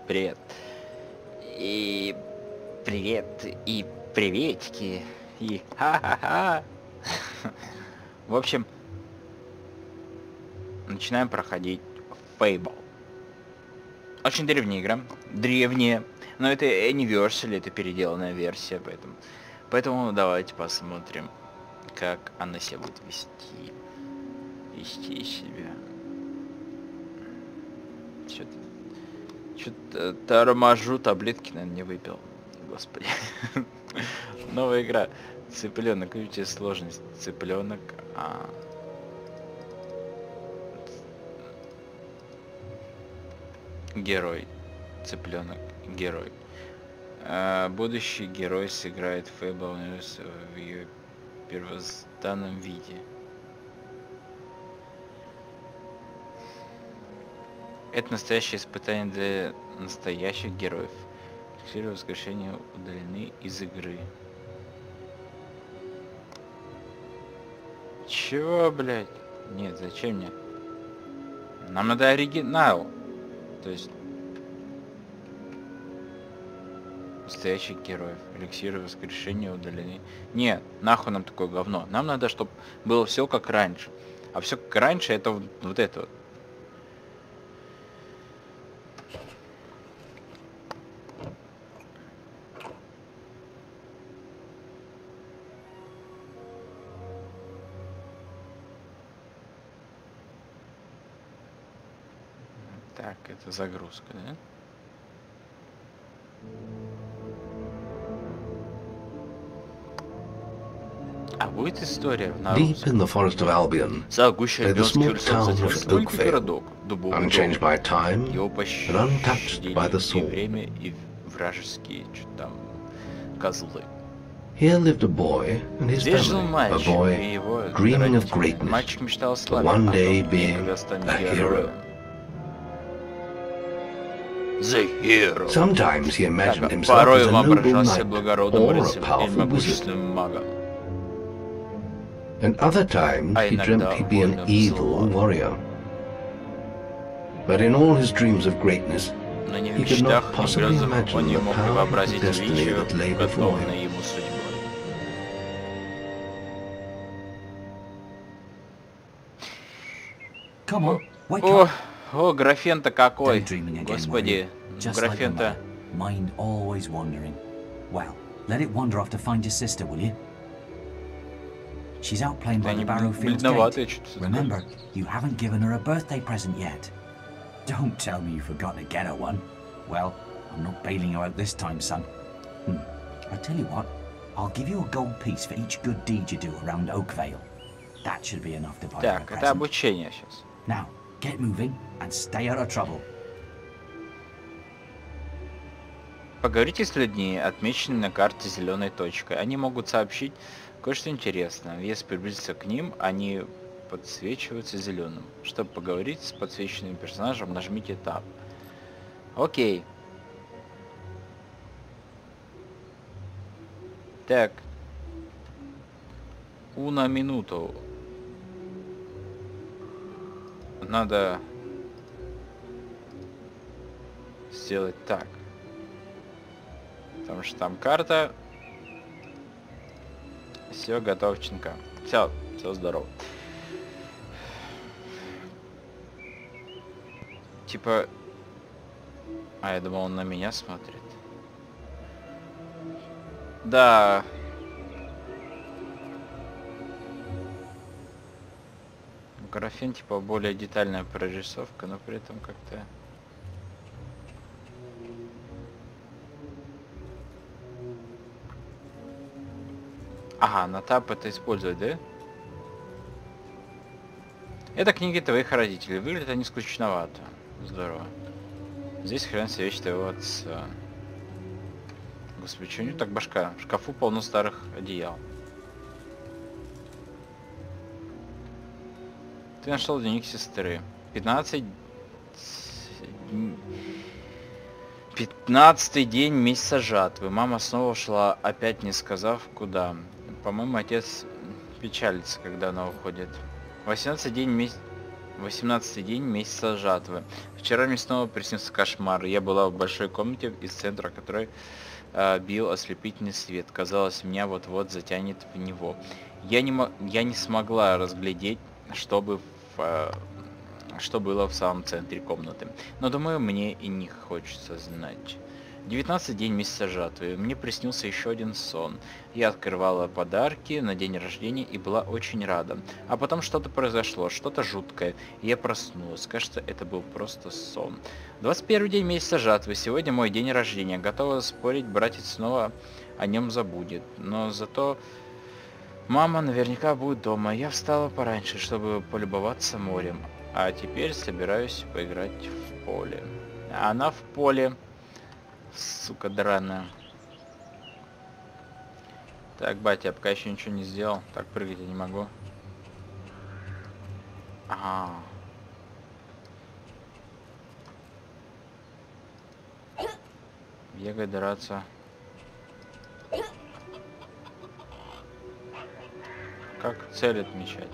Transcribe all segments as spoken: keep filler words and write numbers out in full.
привет. И привет, и приветики, и ха-ха-ха. В общем, начинаем проходить Fable. Очень древняя игра, древняя, но это Anniversary, это переделанная версия, поэтому, поэтому давайте посмотрим, как она себя будет вести, вести себя. Что-то, что-то торможу, таблетки, наверное, не выпил, господи. Новая игра, цыпленок, видите, сложность, цыпленок. А... Герой, цыпленок, герой. А, будущий герой сыграет Fable News в ее первозданном виде. Это настоящее испытание для настоящих героев. Все воскрешения удалены из игры. Чего, блядь? Нет, зачем мне? Нам надо оригинал. То есть настоящих героев. Эликсиры воскрешения удалены. Нет, нахуй нам такое говно. Нам надо, чтобы было все как раньше. А все как раньше это вот, вот это вот. Так, это загрузка, да? А будет история на Deep in the forest of Albion, За гущей lay the small Альбионских town лесов of затерялся маленький Oakvale, городок, дубовый unchanged дом. by time Его and untouched by пощадили the и sword. время, и вражеские что там козлы. Here lived a boy and his Здесь жил family, a мальчик, и boy его dreaming of родители. greatness, Мальчик мечтал о but славе, one а day тот being никогда станет a героем. hero. The Hero. Sometimes he imagined Так, himself порой as a он noble воображался knight благородным or a рыцарем или powerful wizard, могущественным магом. and other times А he dreamt иногда he'd be an воином evil зла. warrior. But in all his dreams of greatness, Но ни в he could not мечтах, ни в possibly грезах imagine он не the мог и power and вообразить destiny величие, that lay before уготованное him. ему судьбой. Come on, wake О, up. о, графен-то какой! Daydreaming again, were Господи, you? Just like your графен-то... mother, mind always wandering. Well, let it wander off to find your sister, will you? She's out playing by Они the Barrowfields бледноватые gate. что-то. Remember, you haven't given her a birthday present yet. Don't tell me you forgot to get her one. Well, I'm not bailing you out this time, son. Hmm. I tell you what, I'll give you a gold piece for each good deed you do around Oakvale. That should be enough to buy her a Так, это present. обучение сейчас. Now, get moving and stay out of trouble. Поговорите с людьми, отмеченными на карте зеленой точкой. Они могут сообщить кое-что интересное. Если приблизиться к ним, они подсвечиваются зеленым. Чтобы поговорить с подсвеченным персонажем, нажмите Tab. Окей. Так. Уна минуту. Надо сделать так. Потому что там карта. Все, готовченко. Все, все здорово. Типа... А, я думал, он на меня смотрит. Да. Графен, типа, более детальная прорисовка, но при этом как-то... Ага, на тап это использовать, да? Это книги твоих родителей. Выглядят они скучновато. Здорово. Здесь хранятся вещи твоего отца. Господи, что у него так башка? В шкафу полно старых одеял. Ты нашел дневник сестры. пятнадцать... Пятнадцатый день месяца жатвы. Мама снова ушла, опять не сказав куда. По-моему, отец печалится, когда она уходит. восемнадцатый день месяца... восемнадцатый день месяца жатвы. Вчера мне снова приснился кошмар. Я была в большой комнате, из центра которой э, бил ослепительный свет. Казалось, меня вот-вот затянет в него. Я не, я не смогла разглядеть, чтобы в, э, что было в самом центре комнаты. Но думаю, мне и не хочется знать. девятнадцатый день месяца жатвы. Мне приснился еще один сон. Я открывала подарки на день рождения и была очень рада. А потом что-то произошло, что-то жуткое. И я проснулась. Кажется, это был просто сон. двадцать первый день месяца жатвы. Сегодня мой день рождения. Готова спорить, братец снова о нем забудет. Но зато мама наверняка будет дома. Я встала пораньше, чтобы полюбоваться морем. А теперь собираюсь поиграть в поле. А она в поле. Сука драная. Так, батя, я пока еще ничего не сделал. Так, прыгать я не могу. Ага. Бегать, драться. Как цель отмечать?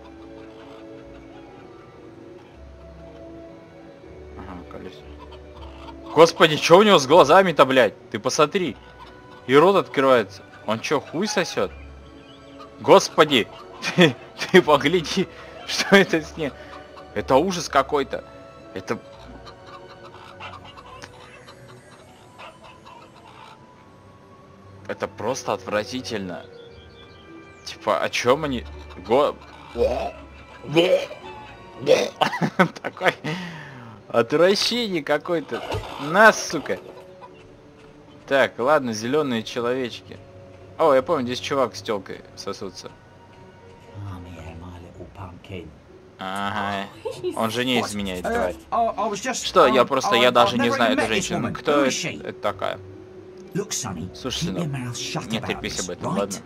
Ага, колесо. Господи, что у него с глазами-то, блядь? Ты посмотри. И рот открывается. Он что, хуй сосет? Господи, ты, ты погляди, что это с ним. Это ужас какой-то. Это... Это просто отвратительно. Типа, о чем они... Го... Такой... Отвращение какое-то. Нас, сука. Так, ладно, зеленые человечки. О, я помню, здесь чувак с телкой сосутся. Ага. Он же не изменяет, тварь. Что, я просто, я даже не знаю эту женщину. Кто это, это такая? Слушай, сынок, не трепись об этом, ладно?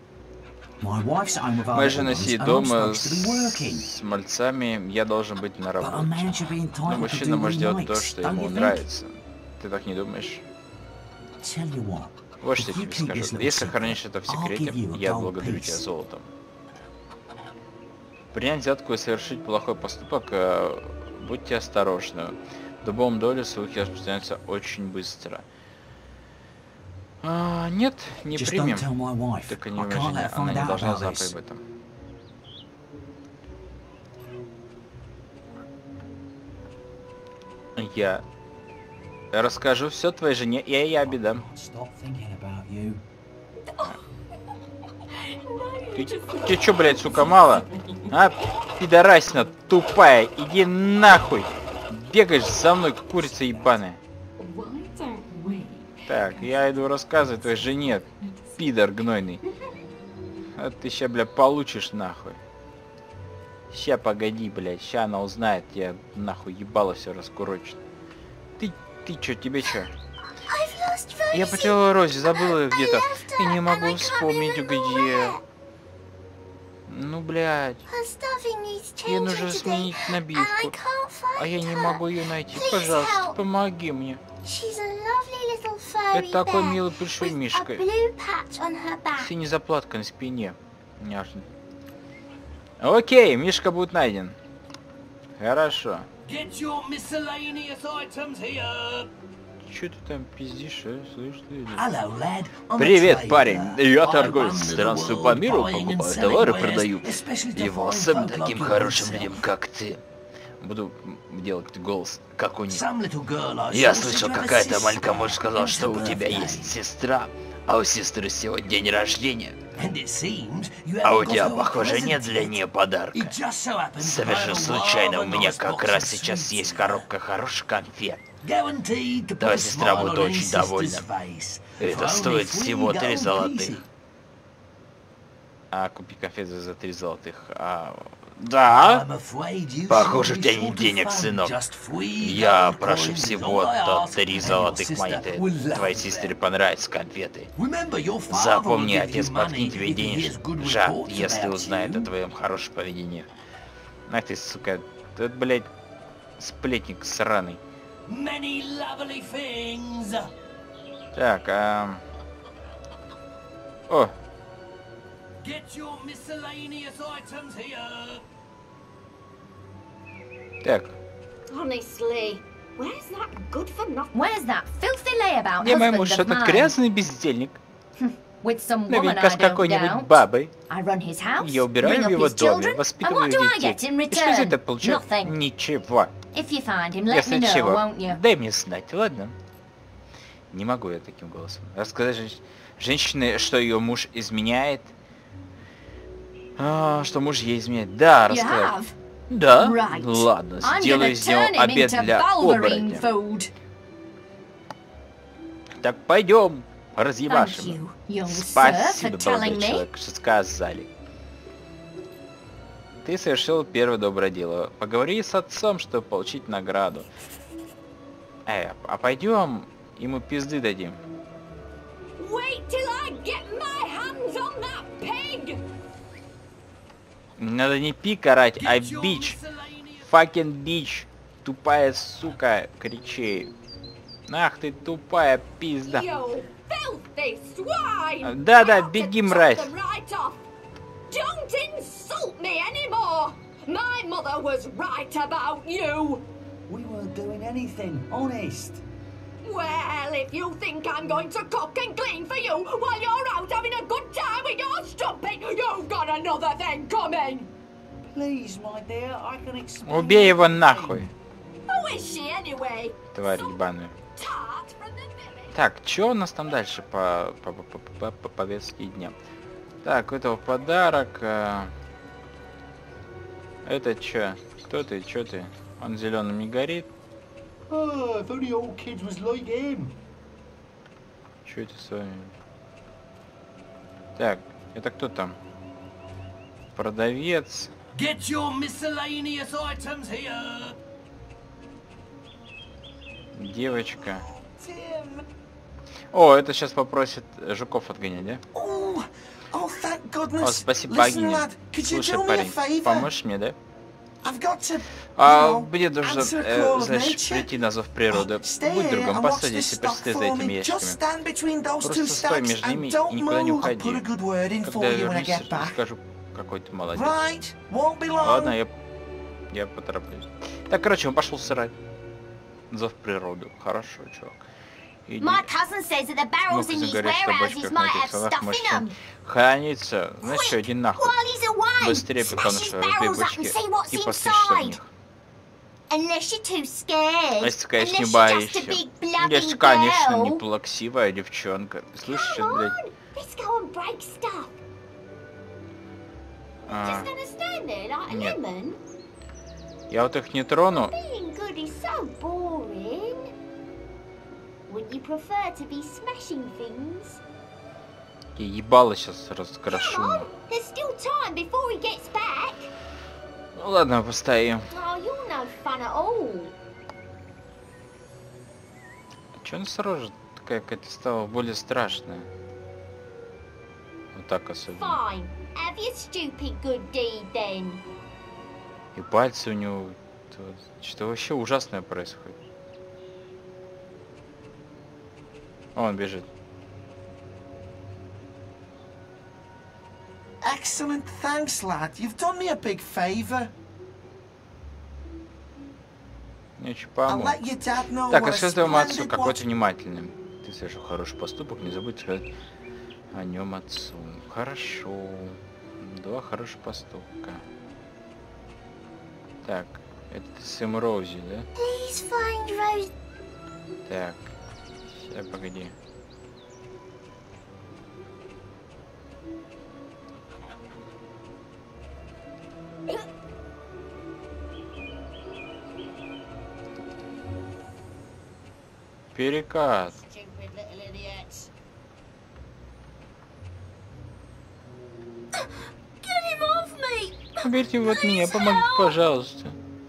Моя жена сидит дома с, с мальцами, я должен быть на работе. Но мужчина может делать то, что ему нравится. Ты так не думаешь? Вот что я тебе скажу. Если хранишь это в секрете, я благодарю тебя золотом. Принять взятку и совершить плохой поступок, будьте осторожны. В дубовом доле слухи распространяются очень быстро. А, нет, не примем. Так и не уважение. Она не должна знать об этом. Я расскажу все твоей жене, и я обидам. Ты, ты чё, блядь, сука, мало? А, пидорасина тупая, иди нахуй. Бегаешь за мной, как курица ебаная. Так, я иду рассказывать твоей жене, пидор гнойный. А ты ща, бля, получишь нахуй. Ща, погоди, блядь, ща она узнает, я нахуй ебало все раскурочит. Ты, ты чё, тебе чё? Я потеряла Рози, забыла где-то. И не могу вспомнить, где. Ну, блядь. Ей нужно сменить набивку. А я не могу ее найти. Пожалуйста, помоги мне. Это такой милый большой мишка. Синяя заплатка на спине. Няшно. Окей, мишка будет найден. Хорошо. Че ты там пиздишь, а? Слышь ты? Привет, парень. Я торговец. Странствую по миру, покупаю товары, продаю. Его особенно таким хорошим людям, как ты. Буду делать голос, как у них. Я слышал, какая-то маленькая мышь сказала, что у тебя есть сестра, а у сестры сегодня день рождения. А у тебя, похоже, нет для нее подарка. Совершенно случайно, у меня как раз сейчас есть коробка хороших конфет. Твоя сестра будет очень довольна. Это стоит всего три золотых. А, купи конфеты за три золотых. А, да? Похоже, у тебя нет денег, сынок. Я прошу всего-то три золотых монеты. Твоей сестре понравятся конфеты. Запомни, отец подкинет тебе денежжат, если узнает о твоем хорошем поведении. Ах ты, сука, ты, блядь, сплетник сраный. Так, а... О! Так. Honestly, where's that good for nothing? Where's that filthy layabout Не мой husband муж, of этот mine? грязный бездельник. With some woman Наверняка I с don't какой-нибудь doubt. бабой. I run his house, Я bring убираю в up его his доме, children, and воспитываю what do I детей. get in И что за это return? получаю? Nothing. Ничего. If you find him, let Если me know, чего, won't you? дай мне знать, ладно? Не могу я таким голосом. Рассказать женщ... женщине, что ее муж изменяет. А, что муж ей изменяет. Да, You рассказать. have? Да? Right. Ладно, I'm сделаю gonna из него turn him обед into для Wolverine оборотня. food. Так, пойдем, Thank разъебашим. you, young sir, Спасибо, for telling молодой me. человек, что сказали. Ты совершил первое доброе дело. Поговори с отцом, чтобы получить награду. Эй, а пойдем, ему пизды дадим. Wait till I get my hands on that pig! Надо не пик орать, а бич. Факен бич. Тупая сука, кричи. Ах ты тупая пизда. You filthy swine! Да-да, I have to беги, chop мразь. them right off. Don't insult me anymore! My mother was right about you! We weren't doing anything, honest. Well, if you think I'm going to cook and clean for you while you're out having a good time with your strumpet, you've got another thing coming! Please, my dear, I can explain. Убей его everything. нахуй, Who is she anyway? тварь ебаная. Tart from the village? Так, что у нас там дальше по, по, по, по, по повестке дня? Так, у этого подарок. э, Это чё? Кто ты? Чё ты? Он зеленым не горит. Oh, if only all kids was like him. Чё это с вами? Так, это кто там? Продавец. Get your miscellaneous items here. Девочка. Tim. О, это сейчас попросит жуков отгонять, да? Oh, oh, thank goodness. О, спасибо, Listen, богиня. lad, could you Слушай, do me a парень, favor? поможешь мне, да? I've got to, you А know, мне нужно, answer a э, call of знаешь, nature. прийти на зов природы. Stay Будь here другом, and watch посадись this и stock присмотри за for этими me. Just ящиками. stand between those two Просто стой stacks между ними and и don't никуда не move. I'll уходи. put a good word in Когда for я you when I вернусь, get back. скажу, какой ты молодец. Right, won't be long. Ладно, я, я потороплюсь. Так, короче, он пошел срать. Зов природы. Хорошо, чувак. Иди. My cousin says that the barrels Ну-ка, in these загоришь на warehouses бочках, на might этих have столах, stuff in может, them. хранится. Знаешь что, иди нахуй. While he's away, Быстрее, smash потому his что разбей barrels up and бочки see what's и посмотри, что в inside. них. Unless you're too scared. А если, конечно, не Unless you're боишься. just a big bloody Если, конечно, girl. не плаксивая девчонка. Слышишь, сейчас, Come блядь. on, let's go and break stuff. А, Just gonna stand there like a Нет. lemon? я вот их не трону. Being good is so boring. Wouldn't you prefer to be smashing things? Я ебало сейчас раскрошу. Come on, there's still time before he gets back. Ну ладно, постоим. Oh, you're no fun at all. Че она сразу такая какая-то стала более страшная? Вот так особенно. Fine, have your stupid good deed then. И пальцы у него... Что вообще ужасное происходит. О, он бежит. Excellent, thanks, lad. You've done me a big favor. Мне очень I'll помог. let your dad know Так, what а a все твоему отцу splendid какой watch- то внимательным. Ты совершил хороший поступок, не забудь сказать о нем отцу. Хорошо. Два хороших поступка. Так, это Сэм Роузи, да? Please find Rose. Так, сейчас, погоди. Перекат. Stupid little idiots. Get him off me. Уберите его от меня, помогите, пожалуйста.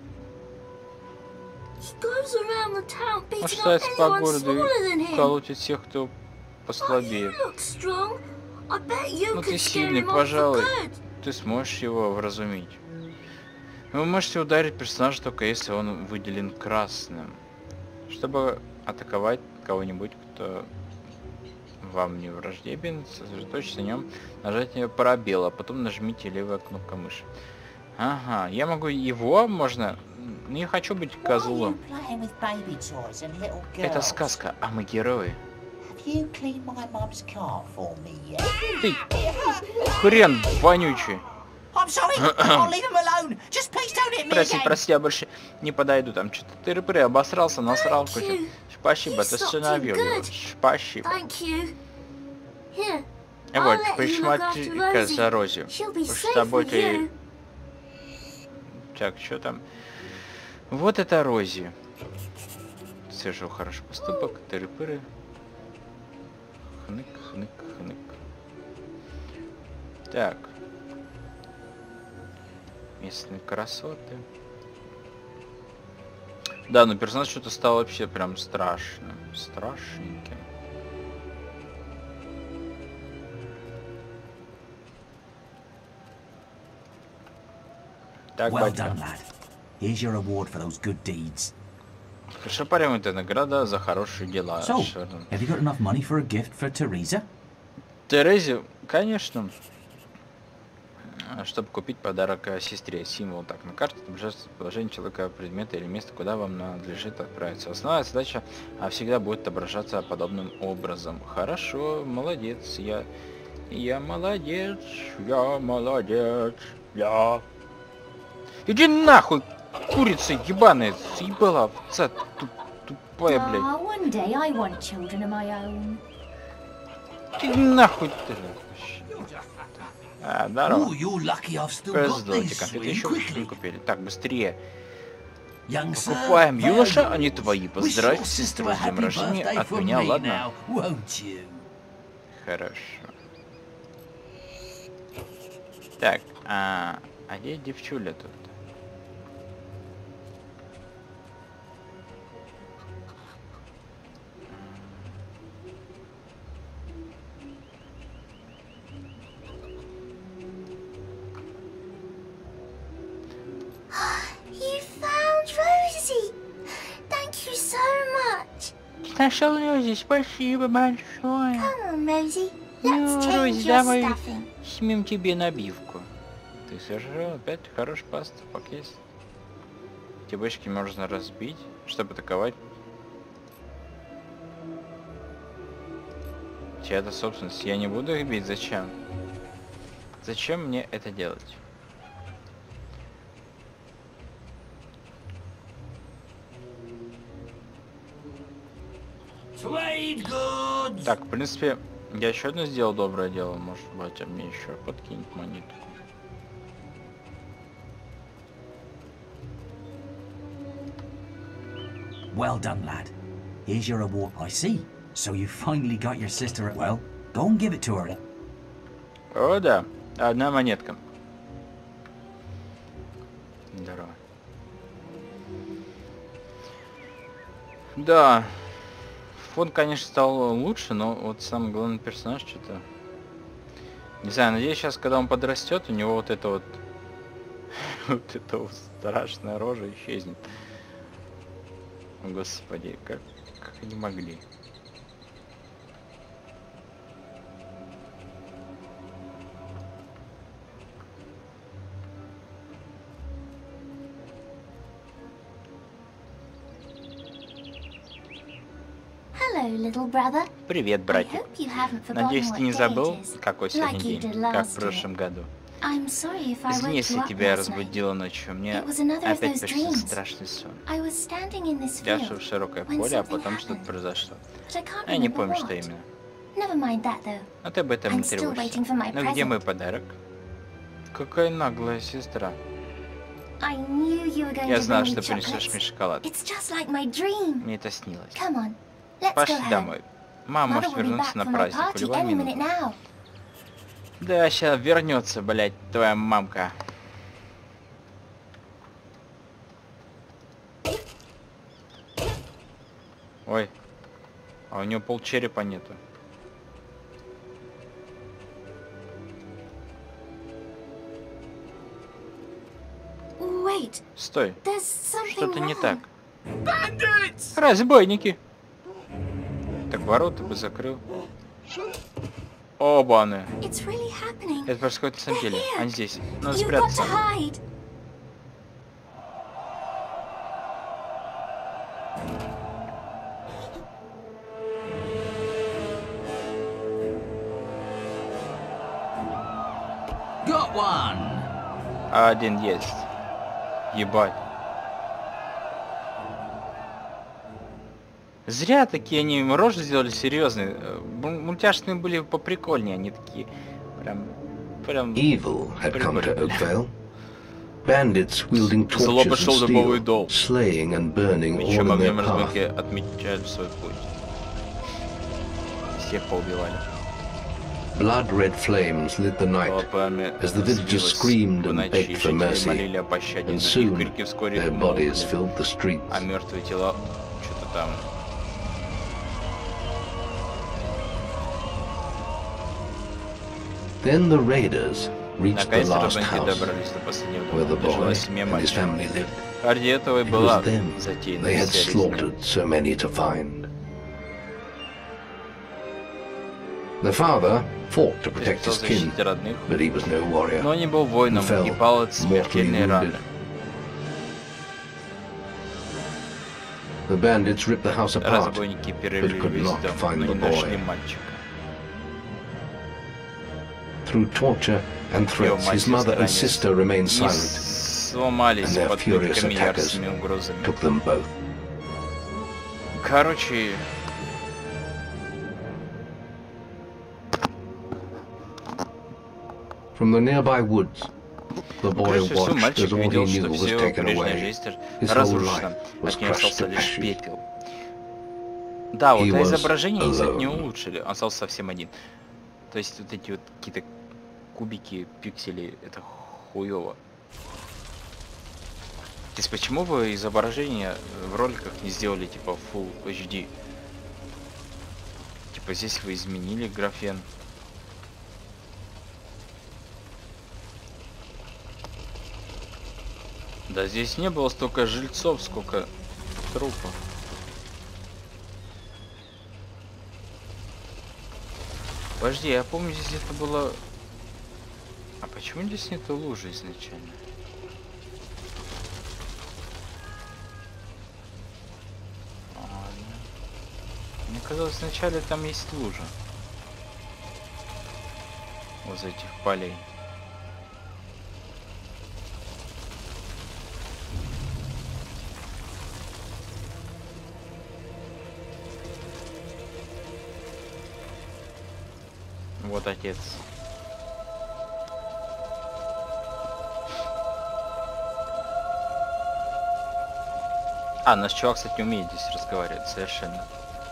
He goes around the town Он beating up шатается по anyone городу smaller than и him. колотит всех, кто Oh, послабее. you look strong. I bet you Ну could ты scare сильный, him off for пожалуй. good. Ты сможешь его вразумить. Вы можете ударить персонажа только если он выделен красным. Чтобы атаковать кого-нибудь, кто вам не враждебен, сосредоточьтесь на нем, нажатие пробел, а потом нажмите левая кнопка мыши. Ага, я могу его, можно Не хочу быть козлом. Это сказка, а мы герои. Ты хрен вонючий. Прости, прости, я больше не подойду. Там что-то тыры-пыры, обосрался, насрал кучу. Спасибо, ты остановил его. Спасибо. Вот, присмотри-ка за Рози. Уж с тобой ты... Так, что там? Вот это Рози. Совершил хороший поступок. Тыры-пыры. Хнык, хнык, хнык. Так. Местные красоты. Да, но персонаж что-то стал вообще прям страшным. Страшненьким. Так, Well батя. done, lad. Here's your reward for those good deeds. Шапарим, это награда за хорошие дела. So, Шерон. have you got enough money for a gift for Teresa? Терезе, конечно. Чтобы купить подарок сестре. Символ так на карте отображается положение человека, предмета или места, куда вам надлежит отправиться. Основная задача всегда будет отображаться подобным образом. Хорошо, молодец, я... Я молодец, я молодец, я... Иди нахуй, курица ебаная, съебала овца тупая, блядь. Ah, one day I want children of my own. Ты нахуй ты. А, здорово. Oh, you're lucky I've still got Золоте these конфеты three еще не quickly. купили. Так, быстрее. Young sir, Покупаем, юноша, there они you go. твои. Wish Поздравь your сестру sister с a днем happy рождения birthday от from меня, me ладно? now, won't you? Хорошо. Так, а, а где девчуля тут? You found Rosie. Thank you so much. Нашел Рози, спасибо большое. Come on, Rosie. Ну, Let's change Рози, your давай stuffing. снимем тебе набивку. Ты совершил опять хороший поступок есть. Эти бочки можно разбить, чтобы атаковать. Чья-то собственность. Я не буду их бить. Зачем? Зачем мне это делать? Trade goods. Так, в принципе, я еще одно сделал доброе дело. Может быть, а мне еще подкинет монетку. Well done, lad. Here's your reward. I see. So you finally got your sister. Well, go and give it to her. О, да. Одна монетка. Здорово. Да. Фон, конечно, стал лучше, но вот самый главный персонаж что-то... Не знаю, надеюсь, сейчас, когда он подрастет, у него вот это вот... вот эта вот страшная рожа исчезнет. Господи, как, как они могли? Hello, little brother. Привет, I братик. hope you haven't forgotten Надеюсь, what ты не day it забыл, is, какой сегодня like you день, did как в last прошлом year. году. I'm sorry if I Извини, woke если you up тебя last night. разбудила ночью. Мне It was another of опять those приснился dreams. страшный сон. I was standing in this Я field, шел в широкое when поле, а something потом что-то happened. произошло. but I can't Я не remember помню, what. что именно. Never mind that though. А ты об этом I'm не still waiting тревожься. for my Ну где present. мой подарок? Какая наглая сестра. I knew you were going Я to знал, bring что me принесешь мне chocolates. шоколад. It's just like my dream. Мне это снилось. Come on, let's go Пошли home. домой. Мама Mother может will be вернуться back на from her праздник в party любую any minute минуту. now. Да, сейчас вернется, блядь, твоя мамка. Ой, а у него пол черепа нету. Wait, Стой, there's something что-то не wrong. так. Разбойники. Так, ворота бы закрыл. Оба-ны. It's really happening. Это происходит на самом They're деле. here. Они здесь. Надо You've got спрятаться. to hide. Got one. А один есть. Ебать. Зря такие они рожи сделали серьезные. Мультяшные были поприкольнее, они такие прям, прям. Evil had come to Oakvale. Bandits wielding Зло torches пошел and дубовый steel, дол. slaying and burning all Мечом, in огнем, their path. размахи отмечали свой путь. Всех поубивали. Blood red flames lit the night Пламя as the villagers разбилось screamed в and ночи, begged for жители mercy, молили о пощаде, and но их soon крики вскоре their bodies умолкли, filled the streets. а мертвые тела что-то там. Then the raiders reached the Наконец-то last разбойники house добрались до последнего where the дома, где жила boy семья and his мальчика. family lived. Ради этого и It была was them затеяна they had вся резня. slaughtered so many to find. The father fought to protect Хотел his kin, защитить родных, but he was no warrior. но не был воином He fell и пал от mortally смертельной раны. wounded. The bandits ripped the house apart, Разбойники перерыли could весь not дом, find но the не нашли boy. мальчика. through torture and threats. His mother and sister remained Не silent, сломались and their под furious пытками и attackers яростными угрозами. took them both. Короче... From the nearby woods, the boy Прежде всего, watched мальчик as all he видел, что knew was все taken прежняя away. жизнь His whole разрушена, life was от нее crushed остался to лишь ashes. пепел. Да, вот He а was изображение, кстати, не alone. улучшили, он остался совсем один. То есть вот эти вот какие-то кубики, пиксели, это хуёво. То есть почему вы изображение в роликах не сделали типа Full эйч ди? Типа здесь вы изменили графен. Да здесь не было столько жильцов, сколько трупов. Подожди, я помню, здесь это было... А почему здесь нету лужи изначально? Ладно. Мне казалось, вначале там есть лужа. Возле этих полей. Вот отец. А, наш чувак, кстати, не умеет здесь разговаривать совершенно.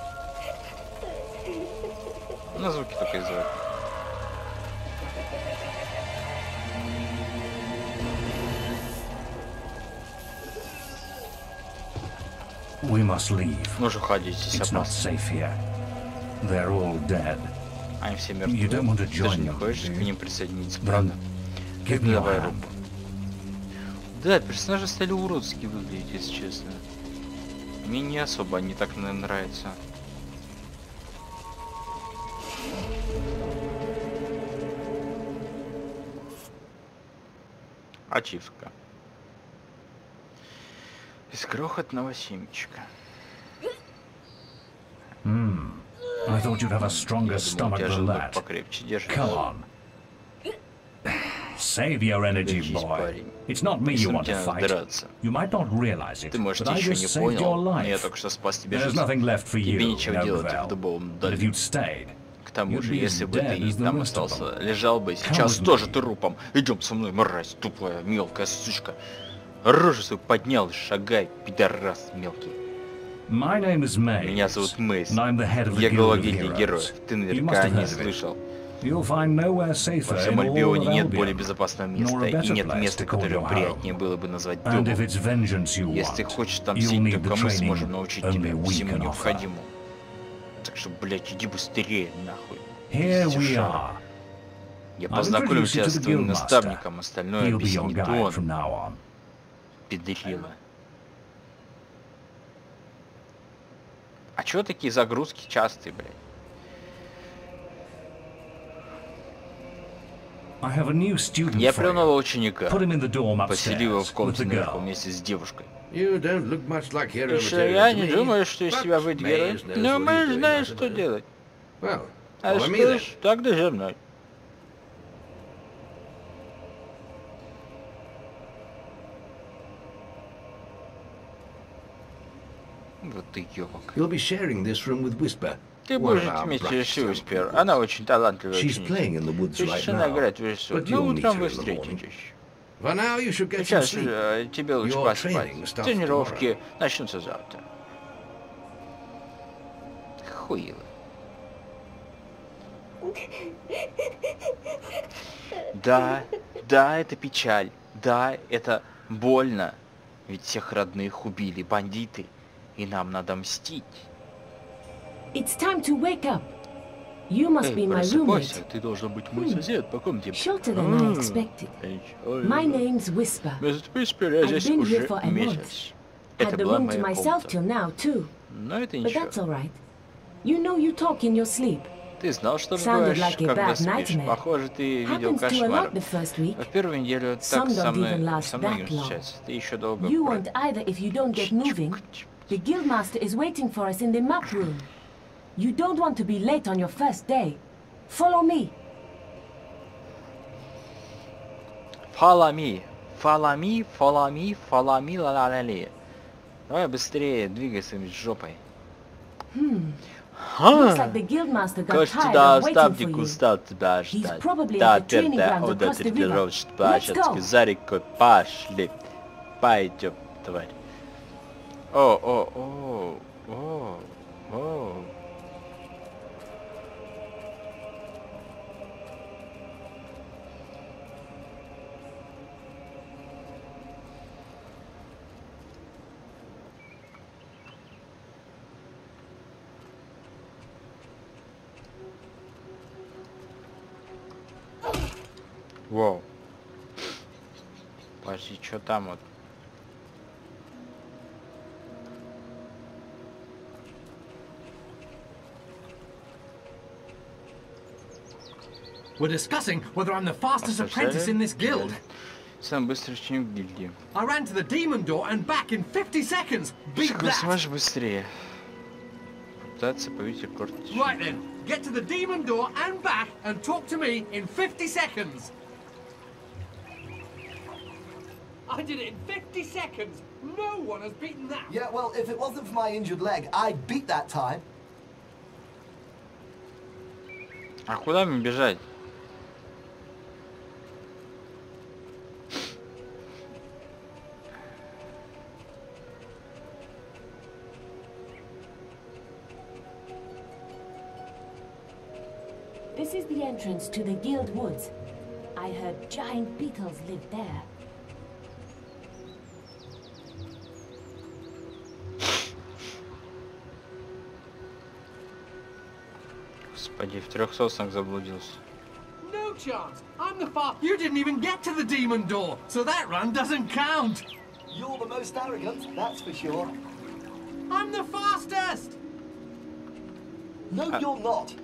На звуки только издавать. We must leave. Нужно ходить, здесь It's not опасно. safe here. They're all dead. Они все You don't want мертвы. to Ты же join не them, хочешь do к you? ним присоединиться, Then правда? give me your Давай hand. руку. Да, персонажи стали уродски выглядеть, если честно. Мне не особо они так наверное, нравятся. Ачивка. Из крохотного семечка. Hmm. I thought you'd have a stronger Я думал, у stomach тебя than желудок that. покрепче держится. Come on. Save your energy, Держись, boy. парень. It's not me Если you нам want тебе to надо fight. драться. You might not realize it, Ты, может, but I еще just не saved your понял, но я life. только что спас тебе There's жизнь. nothing left for you Тебе in нечего делать в Oakvale. дубовом But if доме. you'd stayed, К тому you'd же, be если as бы dead ты as the там rest of остался, them. лежал бы Come сейчас with тоже me. трупом. Идем со мной, мразь, туплая, мелкая сучка. Рожу свою поднял, шагай, пидорас мелкий. My name is Maze, Меня зовут Мейс. and I'm the head of the Я Guild глава of гильдии Heroes. героев. Ты You must наверняка have не heard of it. слышал. You'll find nowhere Во safer всем in all Альбионе of нет более Albion. безопасного nor места, a и better нет place места, to call которое your приятнее home. было бы назвать And if домом. it's vengeance you Если ты want, хочешь you'll отомстить, need то the мы training сможем научить only тебя we всему can offer. необходимому. Так что, блядь, иди быстрее, нахуй. Here we Пиздюшара. are. Я I'll познакомлю introduce you тебя to с the твоим guildmaster. наставником, остальное He'll be your объяснит guide он, from now on. педрила. А чё такие загрузки частые, блядь? I have a new student Я for привел you. нового ученика. Put him in the dorm Поселил его upstairs в with комнате the наверху girl. вместе с девушкой. You don't look much like hero Еще material я to не me, думаю, что из but тебя выйдет герой. Maze knows Но what мы he's doing, знаем, I что suppose. делать. Well, А follow me что then. ж, тогда за мной. Вот ты ёбок. You'll be sharing this room with Whisper. Ты One будешь of our вместе bright с young Уиспер. people. Она очень талантливая She's ученица. playing in the woods right Совершенно now. играет в лесу. But Но you'll meet утром her вы in the morning. встретитесь. For now, you should get some Сейчас sleep. э, тебе лучше Your поспать. training starts Тренировки начнутся завтра. Хуило. Да, да, это печаль. Да, это больно. Ведь всех родных убили бандиты. И нам надо мстить. It's time to wake up. You must Эй, be my просыпайся, roommate. ты должен быть мой сосед по комнате. Shorter than I expected. My name's Whisper. Мистер Уиспер, я I've здесь been here уже for a month. месяц. Had Это the была room to моя myself комната. till now too. Но это But ничего. that's all right. You know you talk in your sleep. Ты знал, что Sounded бываешь, like a когда bad спишь. nightmare. Похоже, ты видел Happens to a кошмар. lot the first week. В первую неделю Some так со don't мной, even last со многим that long. случается. Ты еще долго... You про- won't either if you don't get moving. The guildmaster is waiting for us in the map room. You don't want to be late on your first day. Follow me. Follow me, follow me, follow me, follow me, ла ла ла ли. Давай быстрее, двигайся с жопой. Looks like the guildmaster got Кажется, tired да, of waiting ставьте for you. устал тебя He's ждать. probably Да, at the training да, grounds о, да, across the river. тренируешься, Let's площадке go. за рекой, пошли. Пойдем, тварь. О, о, о, о, о. Воу. Подожди, что там вот? We're discussing whether I'm the fastest apprentice in this guild. Самый быстрый ученик в гильдии. I ran to the demon door and back in fifty seconds. Beat Сколько that. сможешь быстрее? Пытаться побить рекорд. Right then, get to the demon door and back and talk to me in fifty seconds. I did it in fifty seconds. No one has beaten that. Yeah, well, if it wasn't for my injured leg, I'd beat that time. А куда мне бежать? This is the entrance to the guild woods. I heard giant beetles lived there. Господи, в трех соснах заблудился. No chance. I'm the fast. You didn't even get to the demon door, so that run doesn't count. You're the most arrogant, that's for sure. I'm the fastest. No, you're not.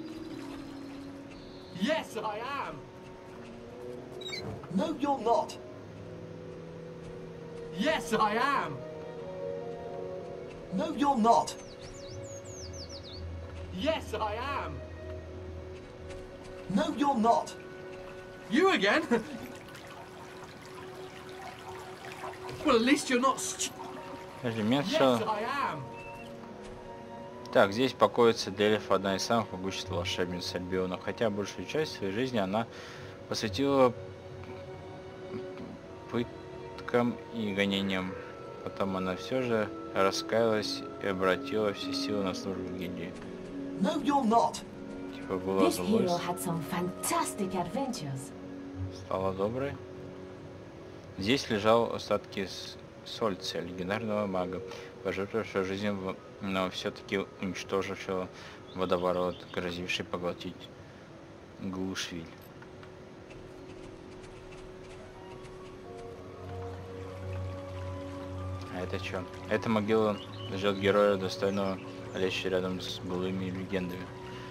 Yes, I am. No, you're not. Yes, I am. No, you're not. Yes, I am. No, you're not. You again? Well, at least you're not stu- Подожди, меня Yes, все... I am. Так, здесь покоится Делиф, одна из самых могущественных волшебниц Альбиона. Хотя большую часть своей жизни она посвятила пыткам и гонениям. Потом она все же раскаялась и обратила все силы на службу гильдии. No, you're not. Типа была This злой, hero had some fantastic adventures. стала доброй. Здесь лежал остатки с- Сольция, легендарного мага, пожертвовавшего жизнь, в- но все-таки уничтожившего водоворот, грозивший поглотить Глушвиль. А это что? Эта могила ждет героя, достойного, лечащего рядом с былыми легендами.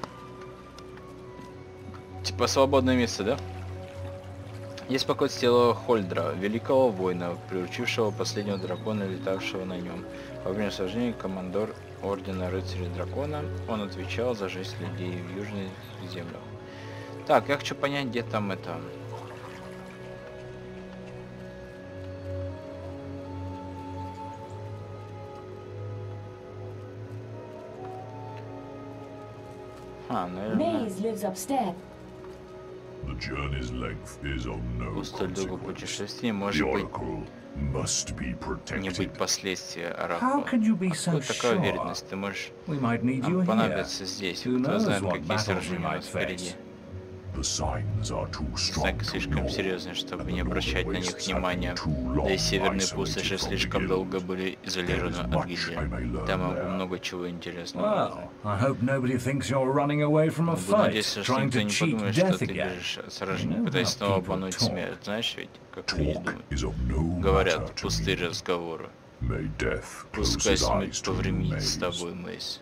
Типа свободное место, да? Здесь покоится тело Хольдра, великого воина, приручившего последнего дракона, летавшего на нем. Во время сражения командор Ордена Рыцарей Дракона, он отвечал за жизнь людей в южных землях. Так, я хочу понять, где там это... А, наверное. Maze lives upstairs. The journey's length is of no У столь долгого consequence. путешествия The может быть oracle must be не быть protected. последствий How оракула. can you be so Откуда такая sure? уверенность? Ты можешь We might need you нам here. понадобиться здесь. Who Кто knows знает, what какие battles we сражения у might нас впереди. face. The signs are too strong Знаки to слишком ignore, серьезные, чтобы and не the обращать на northern них wastes have внимания. been too long Да и северные isolated пустоши from the слишком guild. долго были изолированы There is от much гильдии. I may learn Там могу there. много чего интересного Well, узнать. I hope nobody thinks you're running away from a Буду fight, надеяться, что trying никто to не cheat подумает, что death ты again. бежишь от You сражения, know пытаясь how снова people обмануть talk. смерть. Знаешь ведь, как люди Talk думают. is of no matter Говорят, to пустые me. разговоры. May death close Пускай his eyes смерть to you, повременит с Maze. тобой, Мейс.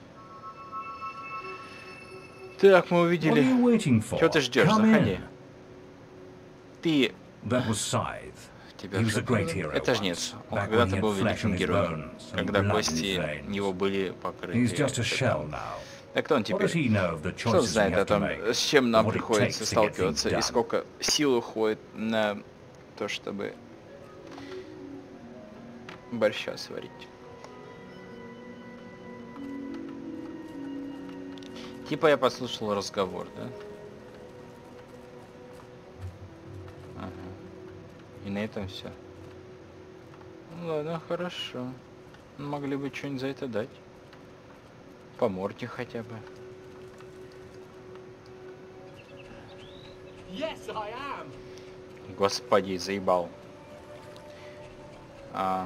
Так, мы What are увидели. you waiting for? Чего ты ждешь? Come Заходи. in. Ты... That was Scythe. Тебя He was a же- great hero Это ж once, нет. Он back when когда-то he был had flesh великим on his героем, bones and когда blood in his кости veins. его были покрыты. He's just a shell пеплом. now. А кто он What does he теперь? know of the Что choices we знает о have to том, make? с чем нам What it приходится takes to get things сталкиваться и done? сколько сил уходит на то, чтобы борща сварить. Типа я послушал разговор, да? Ага. И на этом все. Ну ладно, хорошо. Могли бы что-нибудь за это дать. По морде хотя бы. Yes, I am. Господи, заебал. А...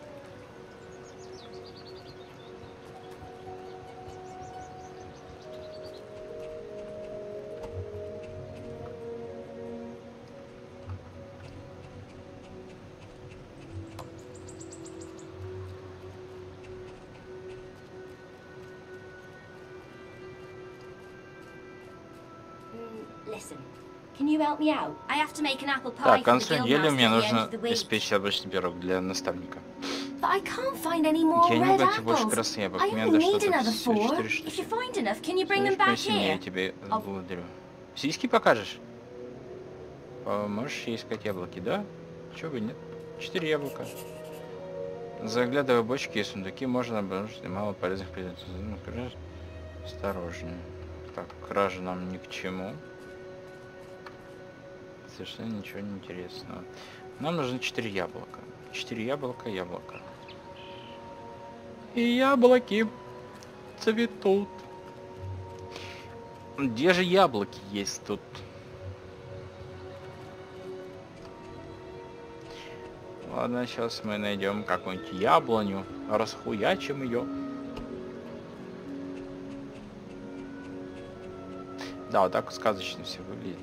Listen, can you help me out? I have to make an apple pie Так, for к the концу недели мне guildmaster at the end нужно of the week. испечь яблочный пирог для наставника. But I can't find any more Я не red могу найти больше apples. красных яблок. I Мне only надо need что-то another всего four. четыре If you штуки. find enough, can you bring them Слышь, back посильнее, я here? тебе I'll- благодарю. Сиськи покажешь? Поможешь ей искать яблоки, да? Чего бы нет? Четыре яблока. Заглядывая в бочки и сундуки, можно обнаружить немало полезных предметов. Ну, конечно, осторожнее. Так, кража нам ни к чему. Совершенно ничего не интересного. Нам нужно четыре яблока. Четыре яблока, яблоко. И яблоки цветут. Где же яблоки есть тут? Ладно, сейчас мы найдем какую-нибудь яблоню, расхуячим ее. Да, вот так сказочно все выглядит.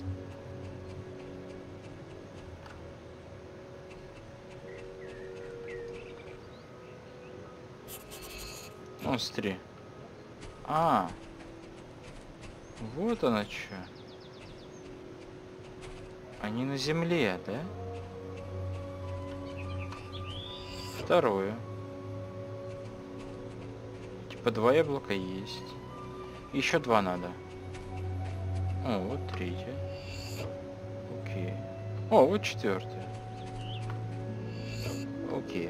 Ну, смотри. А, вот она что. Они на земле, да? Второе. Типа два яблока есть. Еще два надо. О, вот третье. Окей. О, вот четвертое. Окей.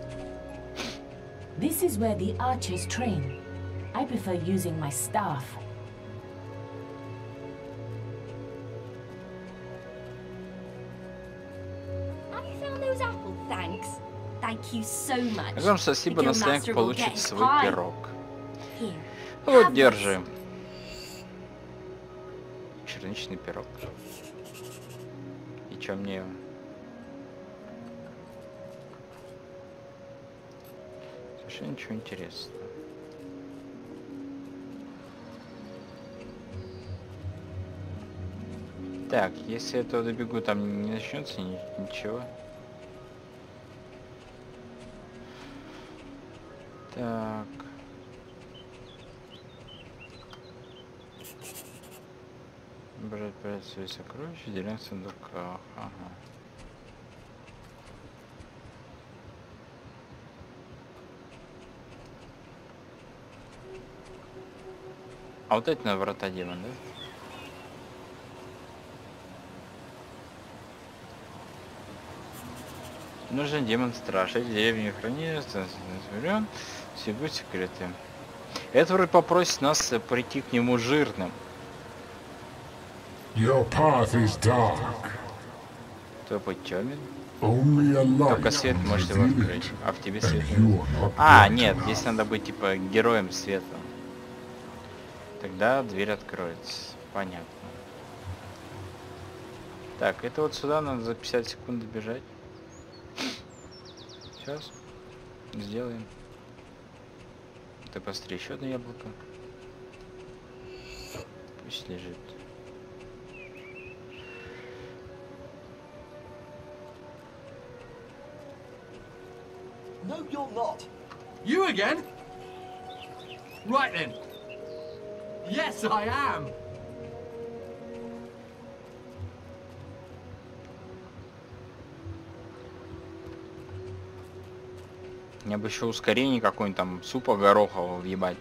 This is where the archers train. I prefer using my staff. Have you found those apples? Thanks. Thank you so much. Огромное спасибо, The наставник guildmaster will get получит his свой pie. пирог. Here. Вот, Have держи. Черничный пирог. И чё мне... Совершенно ничего интересного. Так, если я туда добегу, там не начнется ни- ничего. Так. Брать, брать свои сокровища в деревянных сундуках. Ага. А вот это на врата демон, да? Нужен демон страж. Эти деревни хранятся, все будут секреты. Эдвард попросит нас прийти к нему жирным. Your path is dark. Твой путь темен. Only a light Только свет can может его reveal открыть. it. А в тебе And свет. you are not А, bright нет, enough. здесь надо быть типа героем света. Тогда дверь откроется. Понятно. Так, это вот сюда надо за пятьдесят секунд бежать. Сейчас. Сделаем. Ты посмотри, еще одно яблоко. Пусть лежит. No, you're not. You again? Right then. Yes, I am. Мне бы еще ускорение какой-нибудь там супа горохового въебать.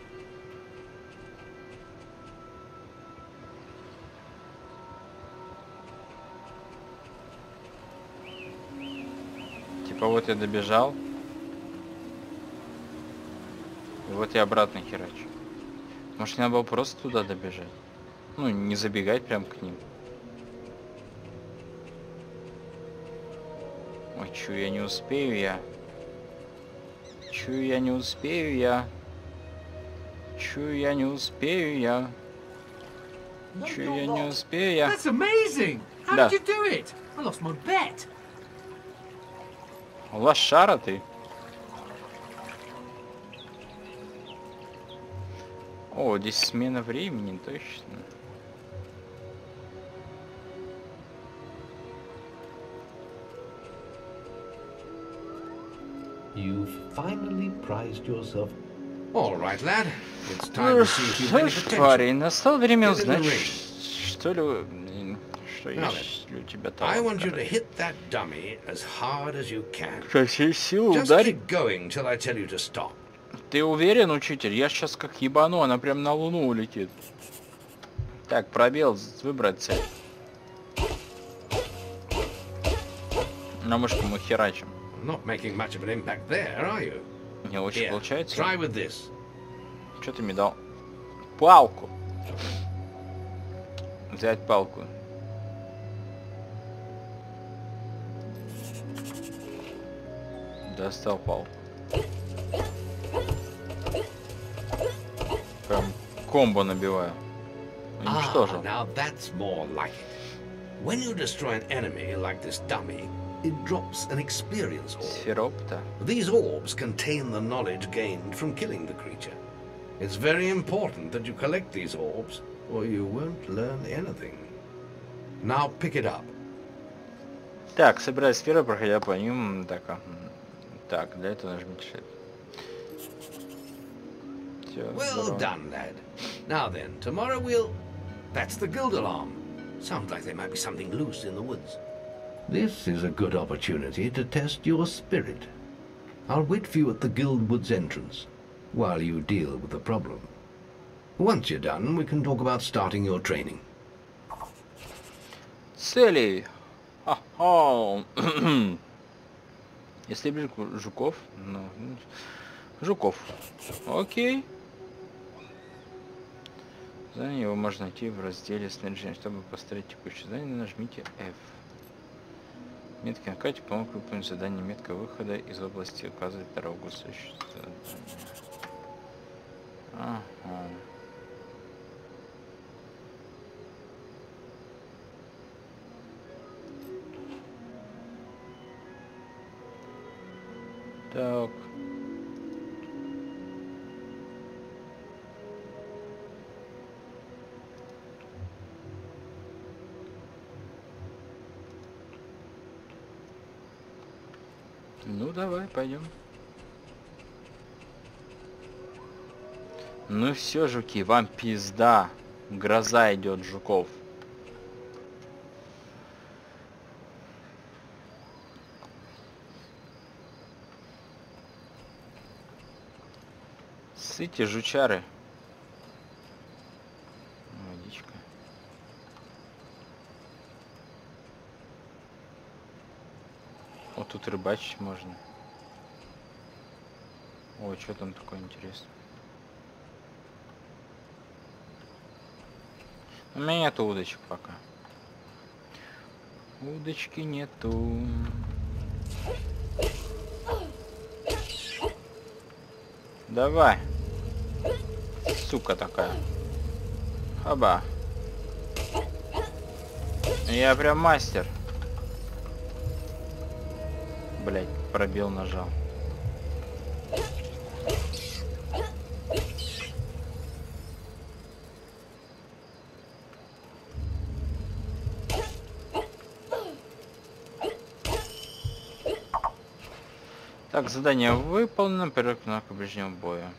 Типа вот я добежал. И вот я обратно херачу. Может, надо было просто туда добежать? Ну, не забегать прям к ним. Ой, чё, я не успею я. Чё, я не успею я. Чё, я не успею я. No, Чё, you're я не not. успею я. That's amazing. How Да. did you do it? I lost my bet. Лошара ты. О, здесь смена времени, точно. You've finally prized yourself. All right, lad. It's time to see if you've Что any ж, potential. парень, настало время Get in the узнать, ring. что ли, м, что Now есть ли у тебя I want you талант. to hit that dummy as hard as you can. Со всей силы Just ударить. keep going till I tell you to stop. Ты уверен, учитель? Я сейчас как ебану, она прям на луну улетит. Так, пробел, выбрать цель. На мышку мы херачим. Not making much of an impact there, are you? Не очень Here, получается. try with this. Что ты мне дал? Палку. Взять палку. Достал палку. Прям комбо набиваю. Ah, Уничтожил. now that's more like it. When you destroy an enemy like this dummy, it drops an experience orb. Сфера опыта. These orbs contain the knowledge gained from killing the creature. It's very important that you collect these orbs, or you won't learn anything. Now pick it up. Так, собирай сферы, проходя по ним. Так, а, м, так, для этого нажмите shift. Всё, Well здорово. done, lad. Now then, tomorrow we'll... That's the guild alarm. Sounds like there might be something loose in the woods. This is a good opportunity to test your spirit. I'll wait for you at the guild woods entrance while you deal with the problem. Once you're done, we can talk about starting your training. Цели. Ха-ха. Если ближе жуков, ну, жуков. Окей. Задание его можно найти в разделе снаряжения. Чтобы построить текущее задание, нажмите F. Метки на карте помогут выполнить задание. Метка выхода из области указывает дорогу существования. Ага. Так. Ну давай, пойдем. Ну все, жуки, вам пизда. Гроза идет жуков. Сыте, жучары. Водичка. Вот тут рыбачить можно. Ой, что там такое интересное? У меня нету удочек пока. Удочки нету. Давай. Сука такая. Хаба. Я прям мастер. Блять, пробел, нажал. Так, задание выполнено, перерыв на ближнего боя.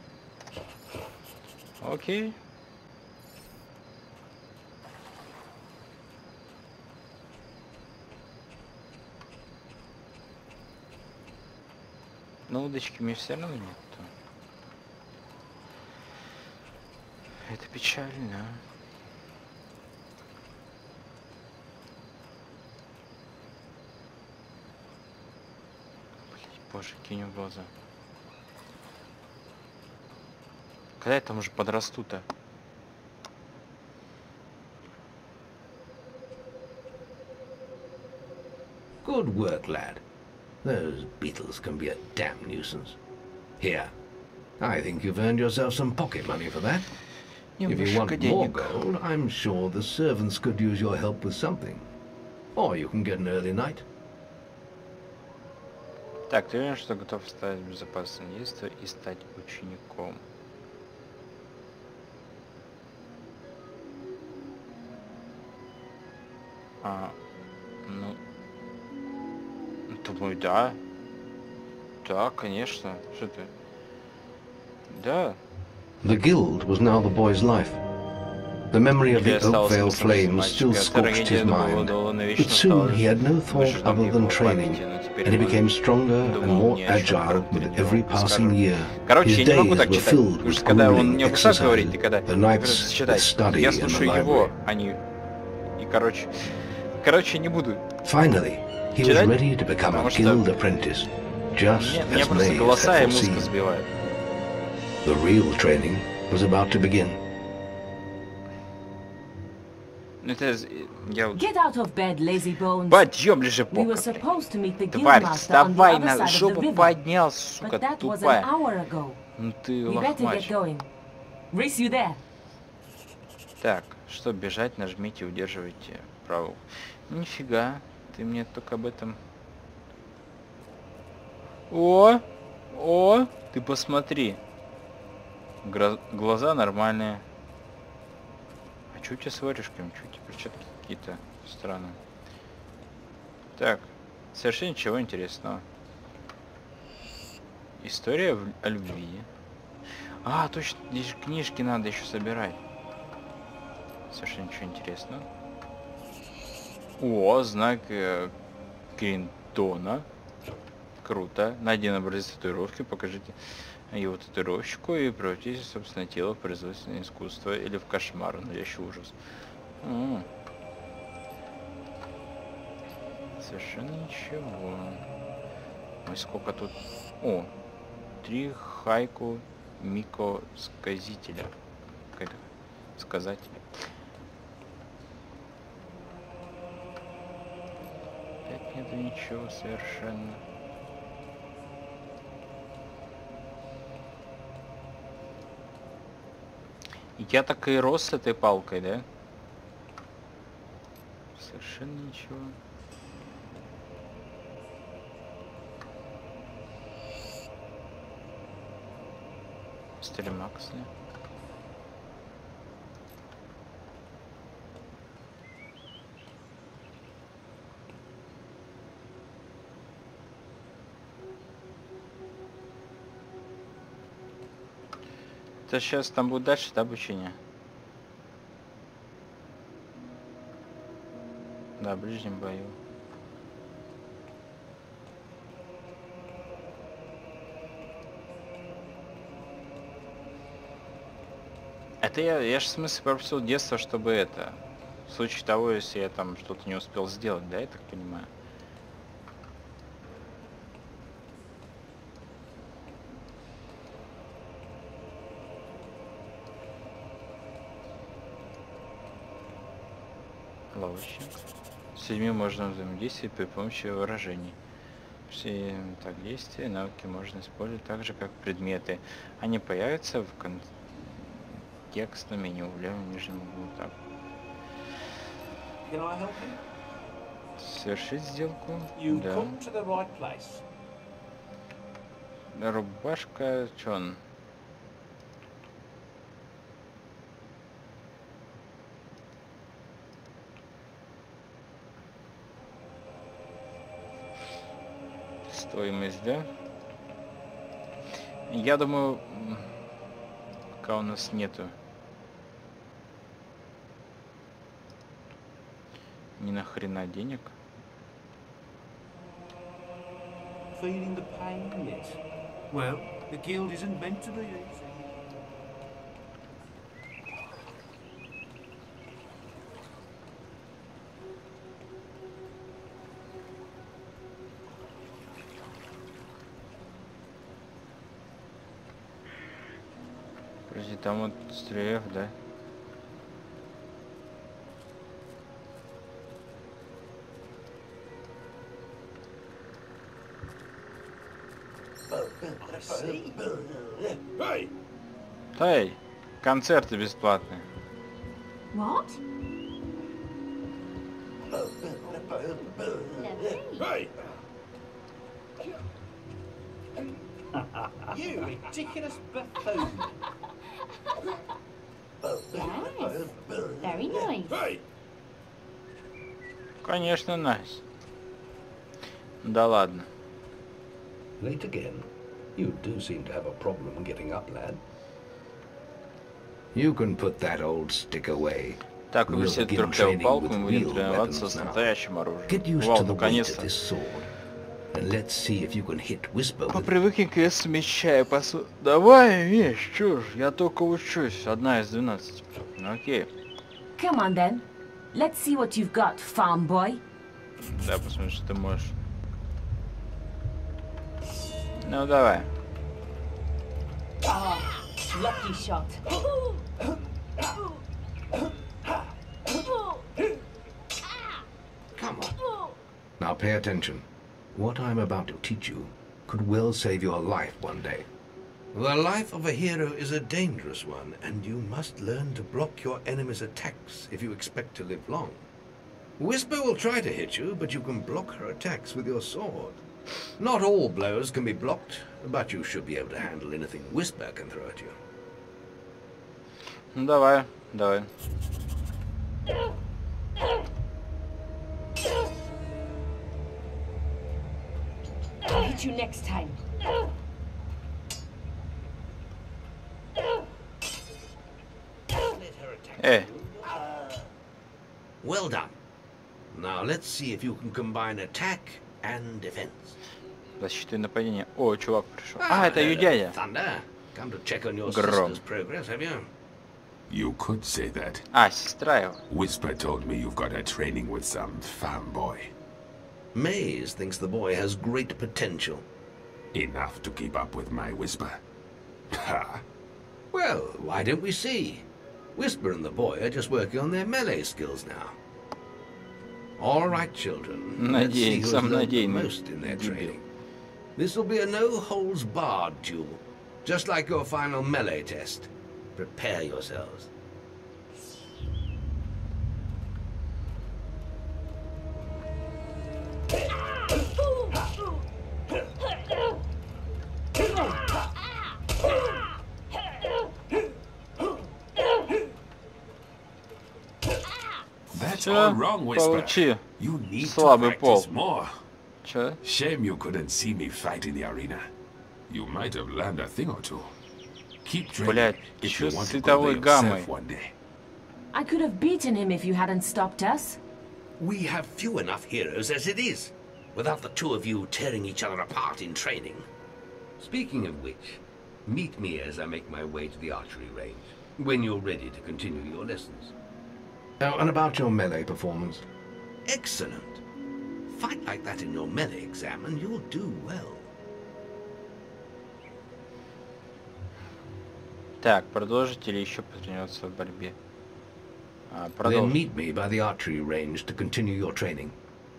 Окей. Но удочки мне все равно нет. Это печально. Боже, кинь в глаза. Когда я там уже подрасту-то? Good work, lad. Those beetles can be a damn nuisance. Here, I think you've earned yourself some pocket money for that. If you want more gold, I'm sure the servants could use your help with something. Or you can get an early night. Так, ты уверен, что готов стать безопасным действием и стать учеником? А, ну, думаю, да. Да, конечно. Что ты? Да. The guild was now the boy's life. The memory of the Oakvale flames still scorched his mind, but soon he had no thought other than training, and he became stronger and more agile with every passing year. His days were filled with grueling exercises, the nights with study and the library. Finally, he was ready to become a guild apprentice, just as May had foreseen. The real training was about to begin. Get out of bed, lazy bones. Подъем ближе We were пока. supposed to meet the Тварь, guildmaster on the вставай other на side of the жопу river, поднял, сука, but that was an тупая. hour ago. Ну ты We better get лохмач. going. Reese, you there? Так, чтобы бежать, нажмите и удерживайте правую. Нифига, ты мне только об этом. О, о, ты посмотри. Гро- глаза нормальные. А чё у тебя с варежками? Чё у тебя перчатки какие-то странные? Так, совершенно ничего интересного. История в- о любви. А, точно, здесь же книжки надо еще собирать. Совершенно ничего интересного. О, знак э, Криндона. Круто. Найди образец татуировки, покажите его татуировщику и превратите собственное тело в производственное искусство или в кошмар, навещий ужас. М-м. Совершенно ничего. Ой, сколько тут... О, три хайку Мико сказителя. Как это? Сказателя. Опять нету ничего совершенно. Я так и рос с этой палкой, да? Совершенно ничего. Стелемакс, да? Это сейчас там будет дальше, да, обучение? Да, в ближнем бою. Это я, я же в смысле пропустил детство, чтобы это... В случае того, если я там что-то не успел сделать, да, я так понимаю? Ловче. С людьми можно взаимодействовать при помощи выражений. Все так действия навыки можно использовать так же, как предметы. Они появятся в контекстном меню в левом нижнем углу. Так. Совершить сделку. Да. Рубашка, что он? Стоимость, да? Я думаю, пока у нас нету ни нахрена денег. Feeling the pain yet? Well, the guild isn't meant to be easy. Подожди, там вот стрелев, да? Эй, концерты бесплатные. What? You ridiculous buffoon. Yes. Very nice. Конечно, nice. Да ладно. Late again? You do seem to have a problem getting up, lad. You can put that old stick away. Так, высит трехлевую палку, мы будем тренироваться с настоящим оружием. Вау, наконец-то. Попривыкни к весу меча и посу... Давай, меч, чушь, я только учусь. Одна из двенадцати. Ну, окей. Come on then. Let's see what you've got, farm boy. Да, посмотрим, что ты можешь. Ну, давай. Oh, lucky shot. Come on. Now pay attention. What I'm about to teach you could well save your life one day. The life of a hero is a dangerous one, and you must learn to block your enemy's attacks if you expect to live long. Whisper will try to hit you, but you can block her attacks with your sword. Not all blows can be blocked, but you should be able to handle anything Whisper can throw at you. Ну давай, давай. I'll hit you next time. Эй. Well done. Now let's see if you can combine attack and defense. Защита и нападение. О, чувак пришел. А, это ее дядя. Thunder, come to check on your Гром. sister's progress, have you? You could say that. А, сестра его. Whisper told me you've got her training with some farm boy. Maze thinks the boy has great potential. Enough to keep up with my Whisper. Ha! Well, why don't we see? Whisper and the boy are just working on their melee skills now. All right, children. Let's see who has learned the most in their training. This will be a no-holds-barred duel, just like your final melee test. Prepare yourselves. That's all wrong, Whisper. Получи. You need Слабый to пол. practice more. Чё? Shame you couldn't see me fight in the arena. You might have learned a thing or two. Keep training Блядь, if еще you с want to go цветовой there гаммой. yourself one day. I could have beaten him if you hadn't stopped us. We have few enough heroes as it is, without the two of you tearing each other apart in training. Speaking of which, meet me as I make my way to the archery range, when you're ready to continue your lessons. Now, and about your melee performance? Excellent. Fight like that in your melee exam and you'll do well. Так, продолжить или еще потренироваться в борьбе? А, Then meet me by the archery range to continue your training.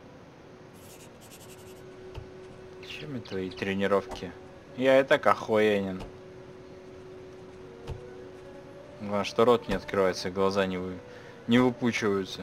Чем твои тренировки? Я и так охуенен. Главное, что рот не открывается, глаза не, вы... не выпучиваются.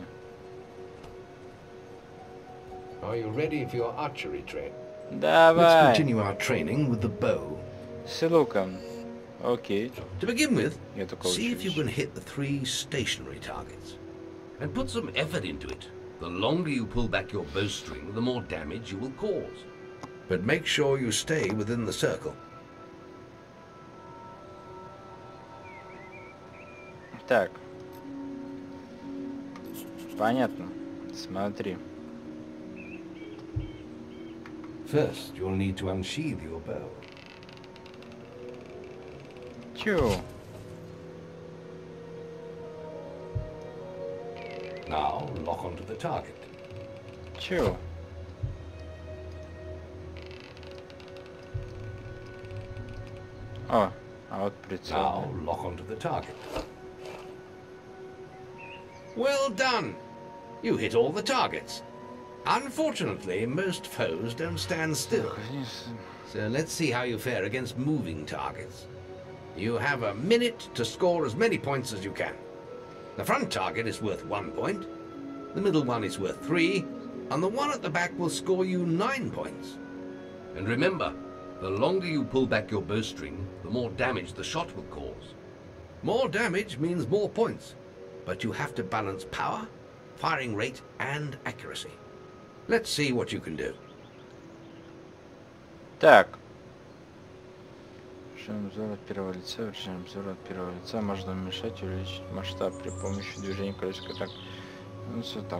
Are you ready for your archery train? Давай. Let's continue our training with the bow. С луком. Окей. To begin with, Я только see if you учусь. can hit the three stationary targets. And put some effort into it. The longer you pull back your bowstring, the more damage you will cause. But make sure you stay within the circle. Так. Понятно. Смотри. First, you'll need to unsheathe your bow. Чё? Now, lock onto the target. Чё? О, а вот прицел. Now, lock onto the target. Well done! You hit all the targets. Unfortunately, most foes don't stand still. So let's see how you fare against moving targets. You have a minute to score as many points as you can. The front target is worth one point, the middle one is worth three, and the one at the back will score you nine points. And remember, the longer you pull back your bowstring, the more damage the shot will cause. More damage means more points, but you have to balance power, firing rate, and accuracy. Let's see what you can do. Так. Режим обзора от первого лица. Режим обзора от первого лица. Можно уменьшать и увеличить масштаб при помощи движения колесика. Так. Ну, все так.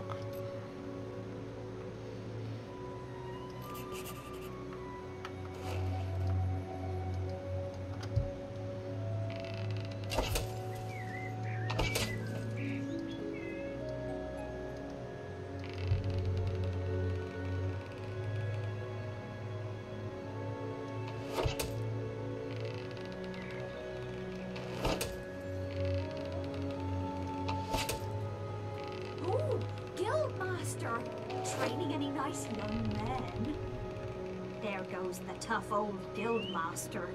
Training any nice young men? There goes the tough old guildmaster.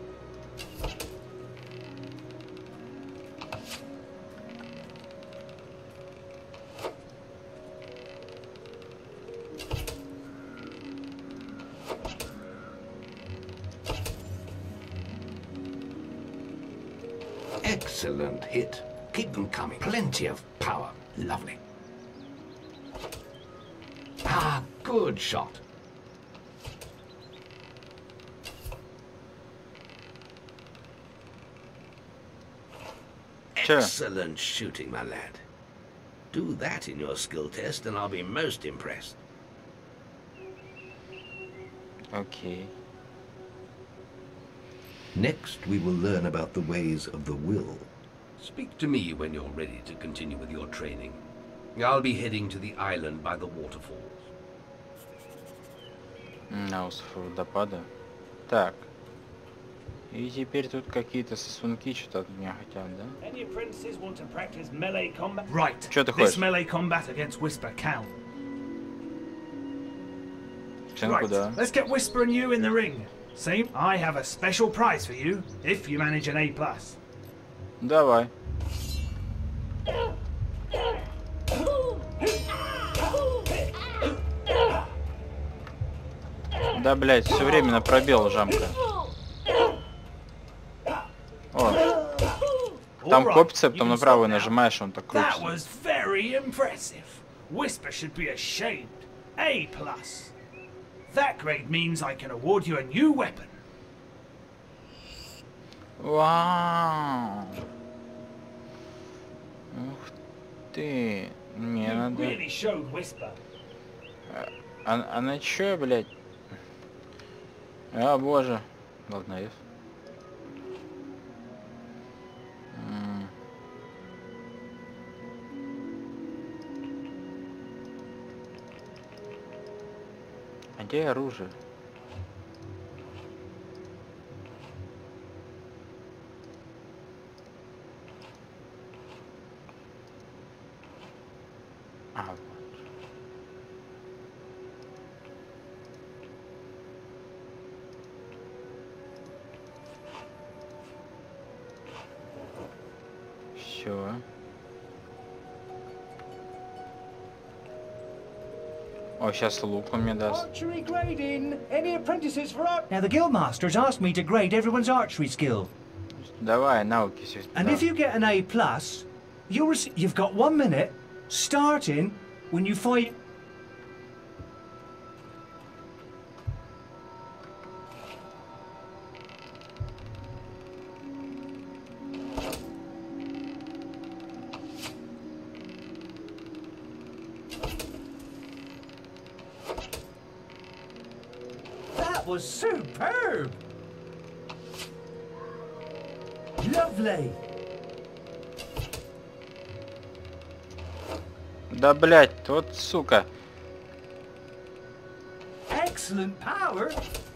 Excellent hit. Keep them coming. Plenty of power. Lovely. Ah, good shot. Excellent shooting, my lad. Do that in your skill test and I'll be most impressed. Okay. Next, we will learn about the ways of the will. Speak to me when you're ready to continue with your training. I'll be heading to the island by the waterfalls. На остров водопада. Так. И теперь тут какие-то сосунки что-то от меня хотят, да? Any apprentices want to practice melee combat? Right. Что ты хочешь? This melee combat against Whisper count. Right. Куда? Let's get Whisper and you in the ring. See, I have a special prize for you if you manage an A plus. Давай. Да, блять, все время на пробел жамка. О. Там копится, потом на правую нажимаешь, он так крутится. That was very impressive. Whisper should be ashamed. A plus. That grade means I can award you a new weapon. Вау. Ух ты. Мне надо... Really showed Whisper. А, а на чё, блядь? А, боже. Ладно, F. М. А где оружие? А, вот. Все. О, сейчас лук он мне даст. Archery grading. Any apprentices for art? Now the guildmaster's asked me to grade everyone's archery skill. Давай, науки все. And if you get an A plus, you'll receive. You've got one minute, starting when you fight. That was superb. Lovely. Да, блядь, вот сука. Excellent power.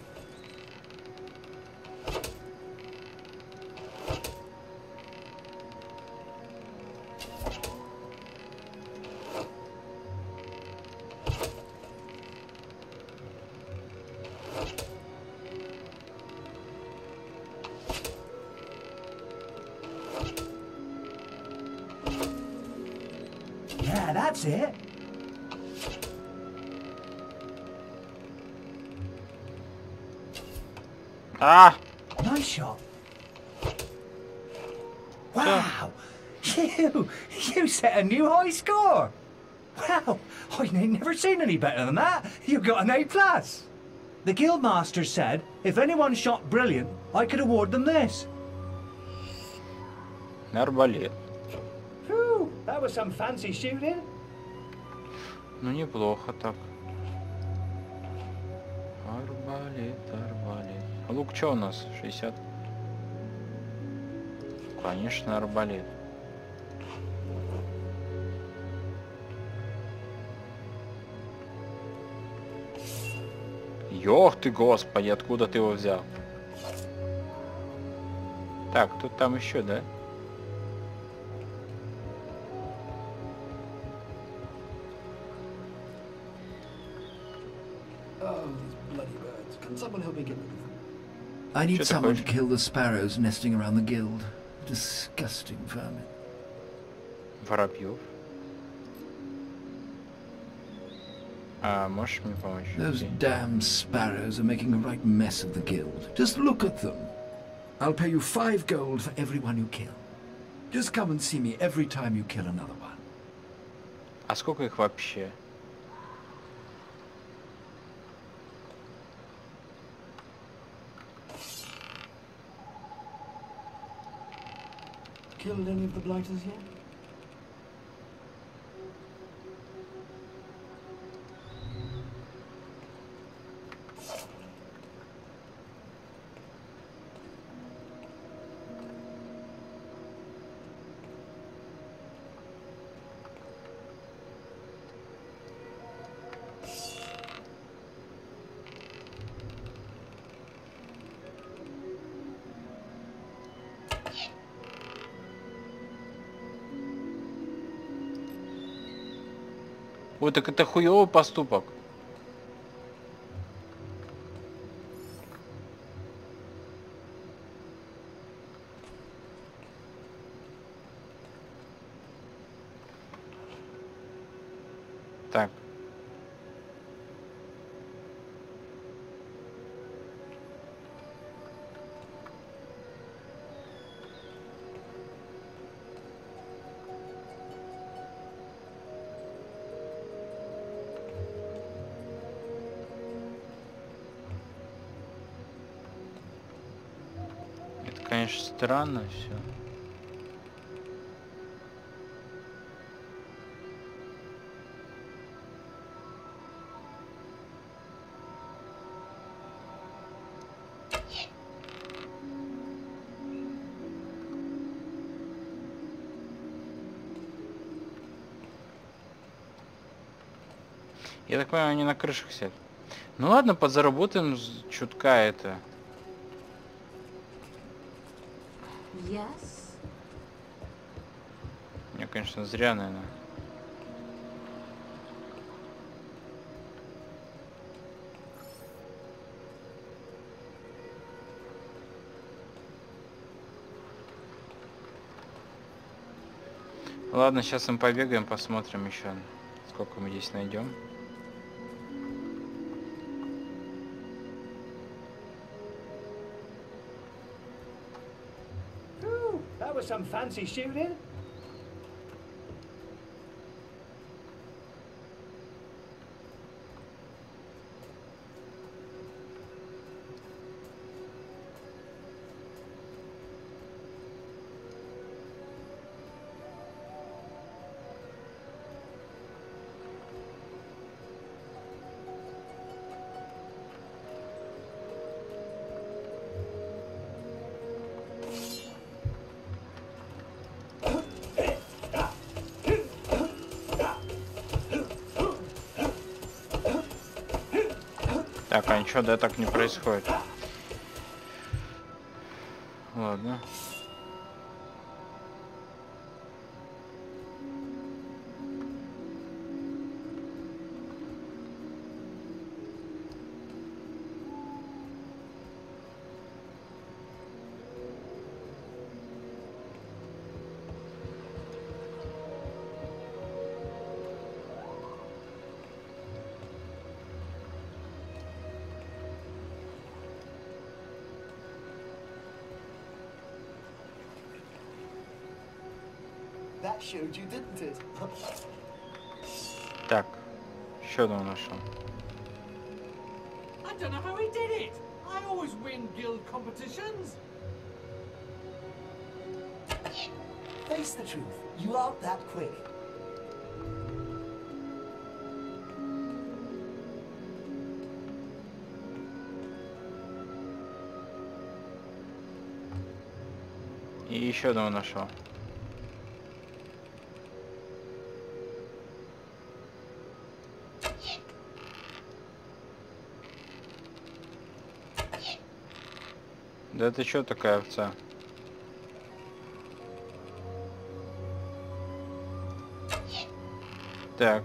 Yeah, that's it. Ah! Nice shot. Wow! You, you set a new high score. Wow! I ain't never seen any better than that. You got an A plus. The guildmaster said if anyone shot brilliant, I could award them this. Арбалет. Whew, that was some fancy shooting. Ну неплохо так. Арбалет, арбалет. Лук что у нас? шестьдесят. Конечно, арбалет. Ёх ты, господи, откуда ты его взял? Так, тут там еще, да? I need someone to kill the sparrows nesting around the guild. Disgusting vermin. Воробьев. А можешь мне помочь? Those damn sparrows are making a right mess of the guild. Just look at them. I'll pay you five gold for every one you kill. Just come and see me every time you kill another one. А сколько их вообще? Killed any of the blighters yet? Ой, так это хуёвый поступок. Так. Конечно, странно все. Я так понимаю, они на крышах сидят. Ну ладно, подзаработаем чутка это. Yes. Я, конечно, зря, наверное. Ладно, сейчас мы побегаем, посмотрим еще, сколько мы здесь найдем. That was some fancy shooting. Так, а ничего, да, так не происходит. Ладно. That showed you, didn't it? Так, еще одного нашел. I don't know how he did it. I always win guild competitions. Face the truth. You aren't that quick. И еще одного нашел. Да ты чё такая овца? Так.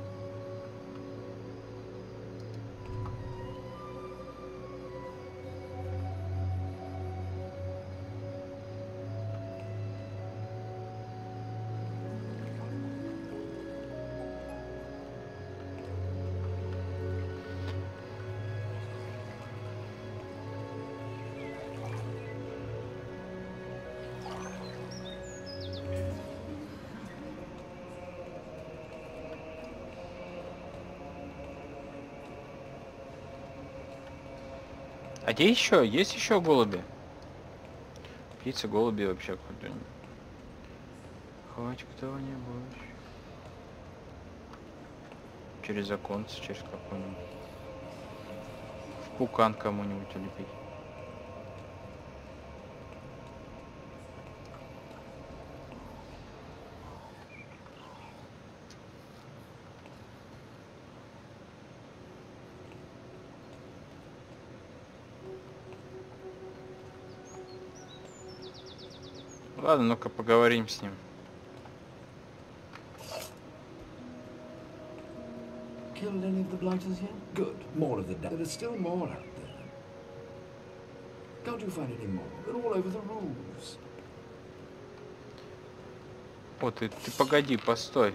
А где еще? Есть еще голуби? Птицы, голуби вообще куда-нибудь. Хоть кто-нибудь. Через оконце, через какой-нибудь. В пукан кому-нибудь улепить. Ладно, ну-ка поговорим с ним. Killed any of the blighters yet? Good. More of the dead. There are still more out there. Can't you find any more? They're all over the roofs. О, ты, ты погоди, постой.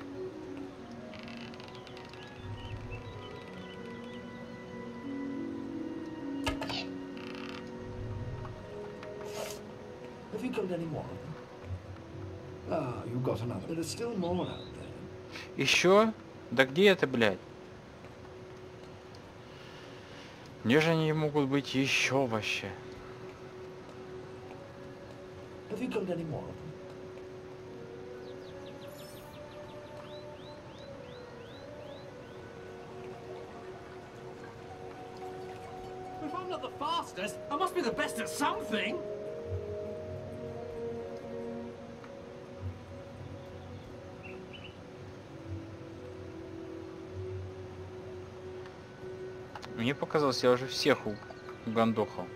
Have you killed any more of them? Ah, you got another. There are still more out there. Еще? Да где это, блядь? Где же они могут быть еще вообще? Have you killed any more of them? If I'm not the fastest, I must be the best at something. Мне показалось, я уже всех угандохал.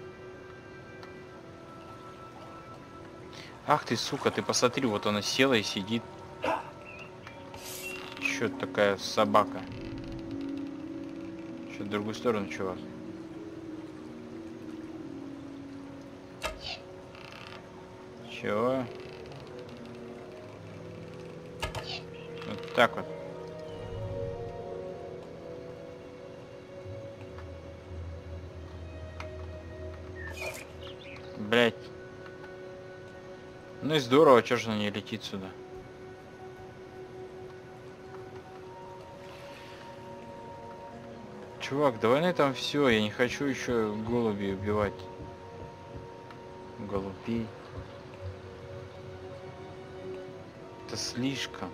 Ах ты, сука, ты посмотри, вот она села и сидит. Еще такая собака. Еще в другую сторону, чувак. Вот так вот. Блять. Ну и здорово, чё же она не летит сюда. Чувак, давай на этом все. Я не хочу еще голуби убивать. Голубей. Это слишком.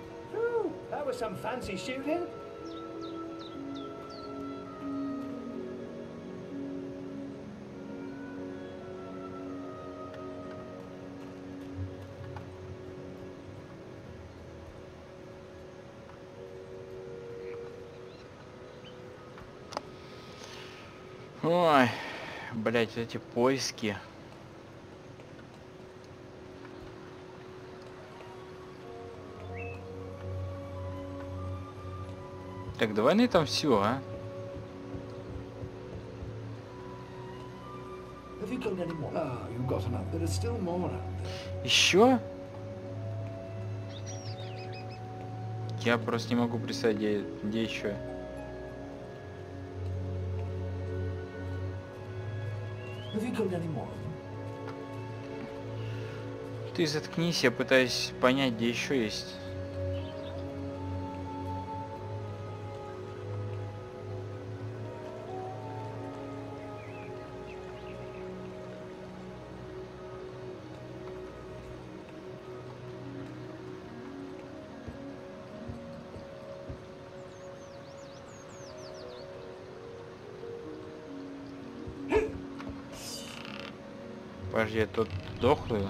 Ой, блять, эти поиски. Так, давай на этом все, а? Еще? Я просто не могу представить, где, где еще. Ты заткнись, я пытаюсь понять, где еще есть. Подожди, я тут дохлый.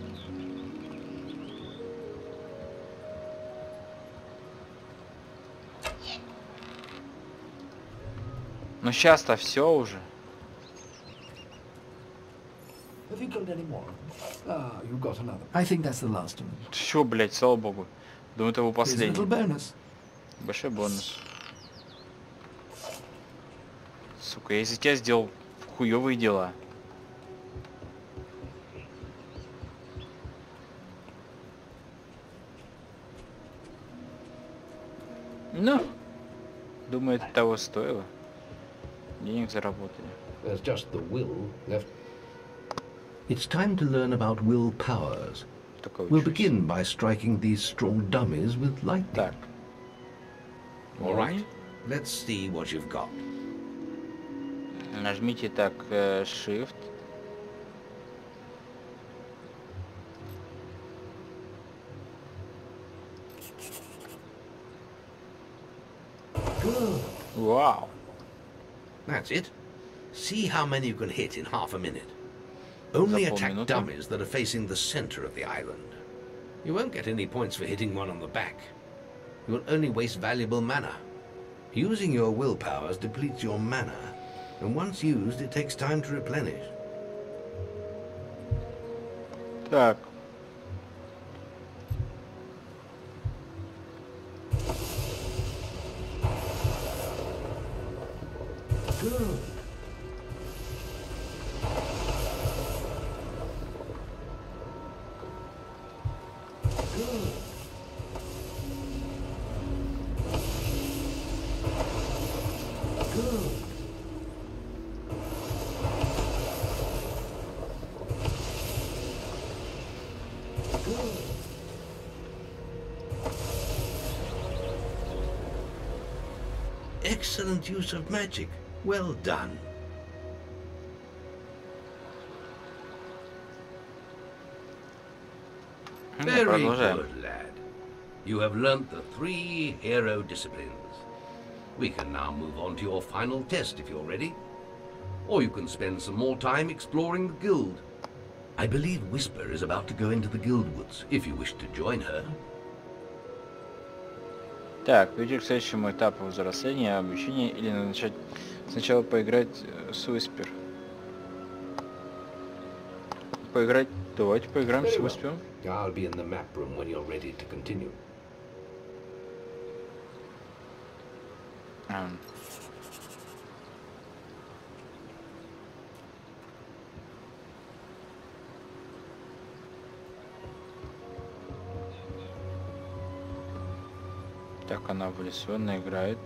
Ну сейчас-то все уже. Все, блять, слава богу. Думаю, это его последний. Большой бонус. Сука, я из-за тебя сделал хуёвые дела. Ну, думаю, это того стоило. Денег заработали. There's just the will left. It's time to learn about will powers. We'll begin by striking these strong dummies with lightning. Так. All right. Let's see what you've got. Нажмите так э, Shift. Good. Wow. That's it. See how many you can hit in half a minute. Only attack dummies that are facing the center of the island. You won't get any points for hitting one on the back. You will only waste valuable mana. Using your will powers depletes your mana, and once used, it takes time to replenish. Так. Good. Good. Good. Good. Excellent use of magic. Well done. Very good, lad. You have learnt the three hero disciplines. We can now move on to your final test if you're ready. Or you can spend some more time exploring the guild. I believe Whisper is about to go into the guild woods, if you wish to join her. Так, перейти к следующему этапу взросления, обучения или начать сначала поиграть с Whisper. Поиграть, давайте поиграем с Whisper. I'll be in the map room when you're ready to continue. Um. Так, она в лесу, она играет.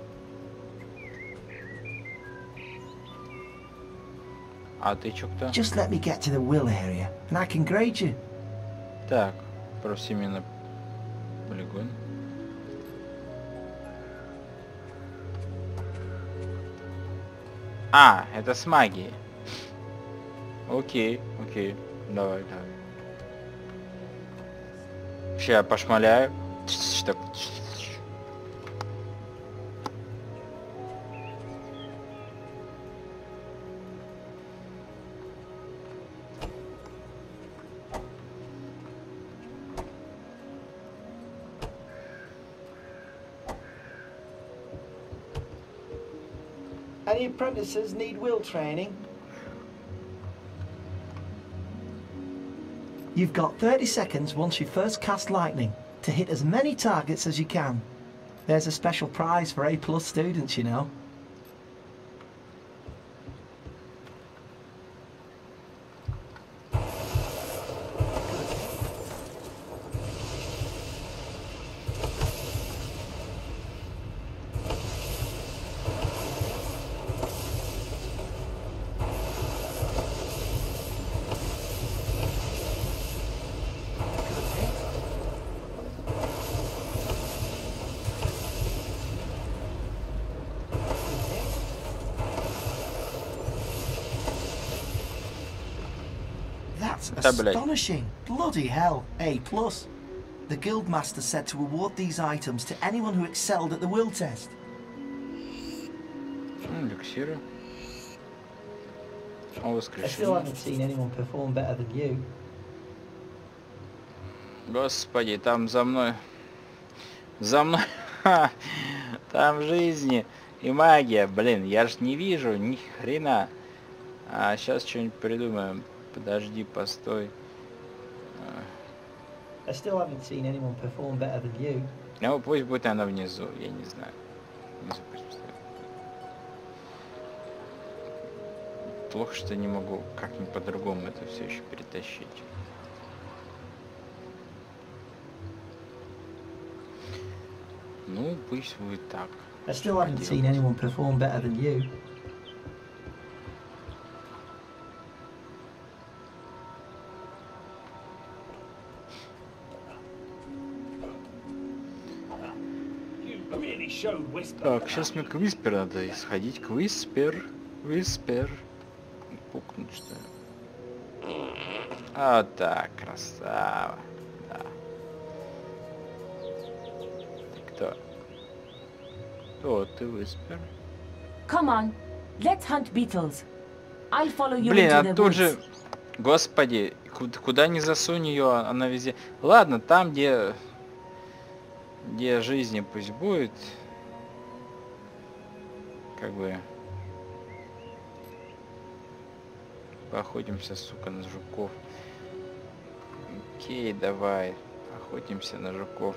А ты чё кто? Just let me get to the will area, and I can grade you. Так, проси меня на полигон. А, это с магией. Окей, окей, давай, давай. Сейчас я пошмаляю. Так. Any apprentices need will training? You've got thirty seconds once you first cast lightning to hit as many targets as you can. There's a special prize for A plus students, you know. That's astonishing. Bloody hell. A plus. The Guildmaster said to award these items to anyone who excelled at the will test. Эликсиры. I still haven't seen anyone perform better than you. Господи, там за мной... За мной... Там жизни и магия. Блин, я ж не вижу ни хрена. А сейчас что-нибудь придумаем. Подожди, постой. I still haven't seen anyone perform better than you. Ну, пусть будет она внизу, я не знаю. Внизу пусть поставим. Плохо, что не могу как-нибудь по-другому это все еще перетащить. Ну, пусть будет так. I still haven't seen anyone perform better than you. Так, сейчас мне к Виспер надо сходить. К Виспер. Виспер. Пукнуть, что ли? А, так, красава. Да. Ты кто? Кто ты, Виспер? Come on, let's hunt beetles. I'll follow you. Блин, into а the тут woods. же... Господи, куда, куда ни засунь ее, она везде... Ладно, там, где... Где жизни пусть будет. Как бы... Поохотимся, сука, на жуков. Окей, давай. Охотимся на жуков.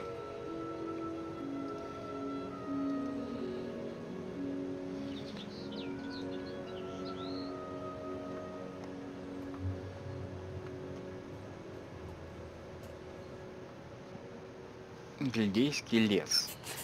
Гильдейский лес.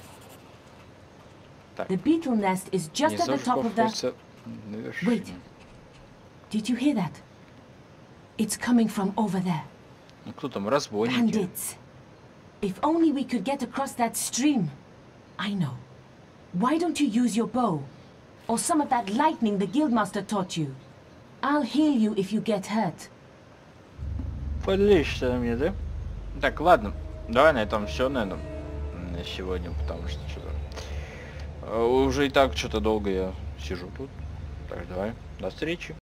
Так. The beetle nest is just at the top of the... Wait. Did you hear that? It's coming from over there. Ну кто там, разбойники? Bandits. If only we could get across that stream. I know. Why don't you use your bow? Or some of that lightning the Guildmaster taught you? I'll heal you if you get hurt. Полечься мне, да? Так, ладно. Давай на этом все, наверное, на сегодня, потому что что-то... Уже и так что-то долго я сижу тут. Так, давай. До встречи.